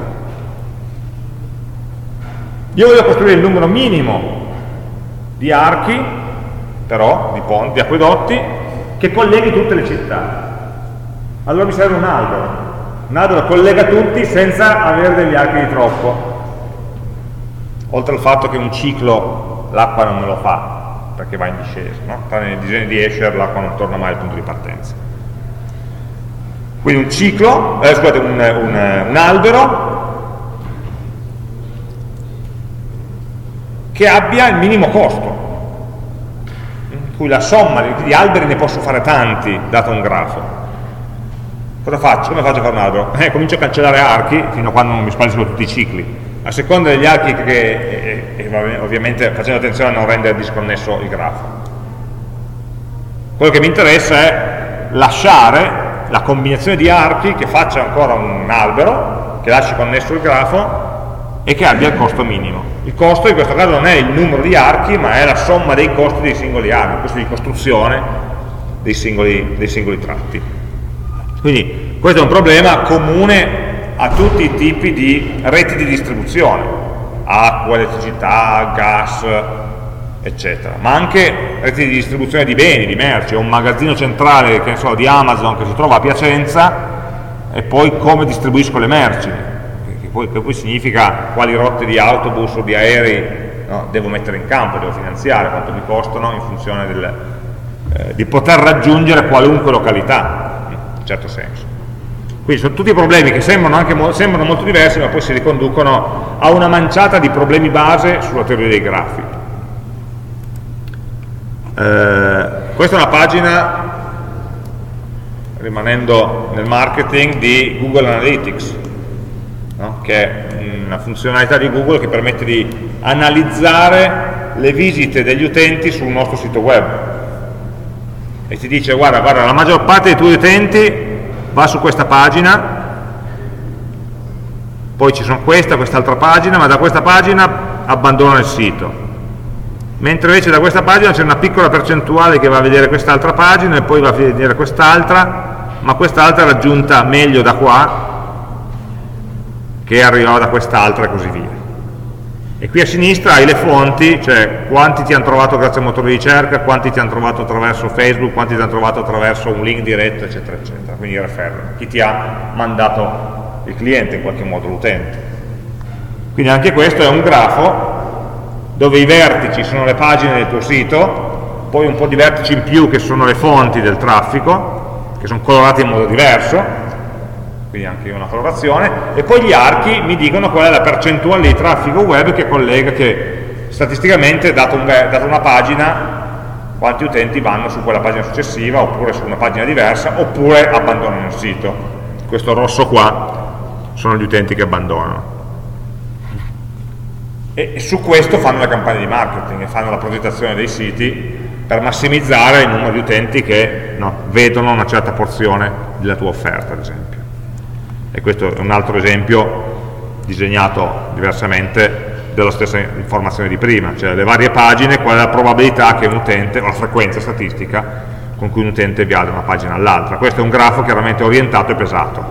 [SPEAKER 1] Io voglio costruire il numero minimo di archi, però, di ponti, di acquedotti, che colleghi tutte le città. Allora mi serve un albero. Un albero collega tutti senza avere degli archi di troppo. Oltre al fatto che un ciclo l'acqua non me lo fa, perché va in discesa, no? Nei disegni di Escher l'acqua non torna mai al punto di partenza. Quindi un ciclo, eh, scusate, un, un, un albero che abbia il minimo costo, in cui la somma di, di alberi ne posso fare tanti, dato un grafo. Cosa faccio? Come faccio a fare un albero? Eh, comincio a cancellare archi fino a quando non mi spariscono tutti i cicli. A seconda degli archi che, e, e, ovviamente facendo attenzione a non rendere disconnesso il grafo. Quello che mi interessa è lasciare la combinazione di archi che faccia ancora un albero, che lasci connesso il grafo e che abbia il costo minimo. Il costo in questo caso non è il numero di archi, ma è la somma dei costi dei singoli archi, il costo di costruzione dei singoli, dei singoli tratti. Quindi questo è un problema comune a tutti i tipi di reti di distribuzione, acqua, elettricità, gas, eccetera, ma anche reti di distribuzione di beni, di merci, o un magazzino centrale, che ne so, di Amazon che si trova a Piacenza, e poi come distribuisco le merci, che poi, che poi significa quali rotte di autobus o di aerei, no, devo mettere in campo, devo finanziare, quanto mi costano in funzione del, eh, di poter raggiungere qualunque località, in un certo senso. Quindi sono tutti problemi che sembrano, anche mo sembrano molto diversi, ma poi si riconducono a una manciata di problemi base sulla teoria dei grafi. Eh, questa è una pagina, rimanendo nel marketing, di Google Analytics, no? Che è una funzionalità di Google che permette di analizzare le visite degli utenti sul nostro sito web. E ti dice, guarda, guarda, la maggior parte dei tuoi utenti va su questa pagina, poi ci sono questa, quest'altra pagina, ma da questa pagina abbandonano il sito, mentre invece da questa pagina c'è una piccola percentuale che va a vedere quest'altra pagina e poi va a vedere quest'altra, ma quest'altra è raggiunta meglio da qua che arrivava da quest'altra e così via. E qui a sinistra hai le fonti, cioè quanti ti hanno trovato grazie al motore di ricerca, quanti ti hanno trovato attraverso Facebook, quanti ti hanno trovato attraverso un link diretto, eccetera, eccetera. Quindi referral, chi ti ha mandato il cliente, in qualche modo l'utente. Quindi anche questo è un grafo dove i vertici sono le pagine del tuo sito, poi un po' di vertici in più che sono le fonti del traffico, che sono colorati in modo diverso, quindi anche una colorazione, e poi gli archi mi dicono qual è la percentuale di traffico web che collega, che statisticamente, dato, un, dato una pagina, quanti utenti vanno su quella pagina successiva, oppure su una pagina diversa, oppure abbandonano il sito. Questo rosso qua sono gli utenti che abbandonano. E, e su questo fanno le campagne di marketing, e fanno la progettazione dei siti per massimizzare il numero di utenti che, no, vedono una certa porzione della tua offerta, ad esempio. E questo è un altro esempio disegnato diversamente della stessa informazione di prima, cioè le varie pagine, qual è la probabilità che un utente, o la frequenza statistica con cui un utente via da una pagina all'altra. Questo è un grafo chiaramente orientato e pesato,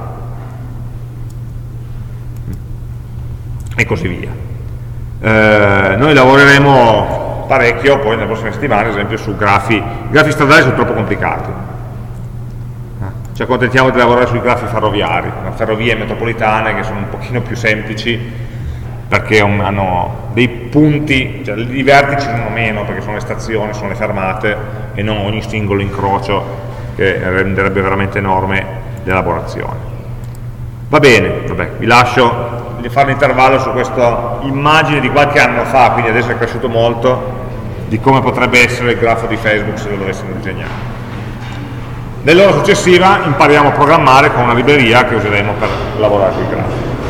[SPEAKER 1] e così via. Eh, noi lavoreremo parecchio poi nelle prossime settimane, ad esempio, su grafi. I grafi stradali sono troppo complicati. Ci accontentiamo di lavorare sui grafi ferroviari, ferrovie metropolitane, che sono un pochino più semplici perché hanno dei punti, cioè i vertici sono meno perché sono le stazioni, sono le fermate e non ogni singolo incrocio, che renderebbe veramente enorme l'elaborazione. Va bene, vabbè, vi lascio di fare un intervallo su questa immagine di qualche anno fa, quindi adesso è cresciuto molto, di come potrebbe essere il grafo di Facebook se lo dovessimo disegnare. Nell'ora successiva impariamo a programmare con una libreria che useremo per lavorare con i grafi.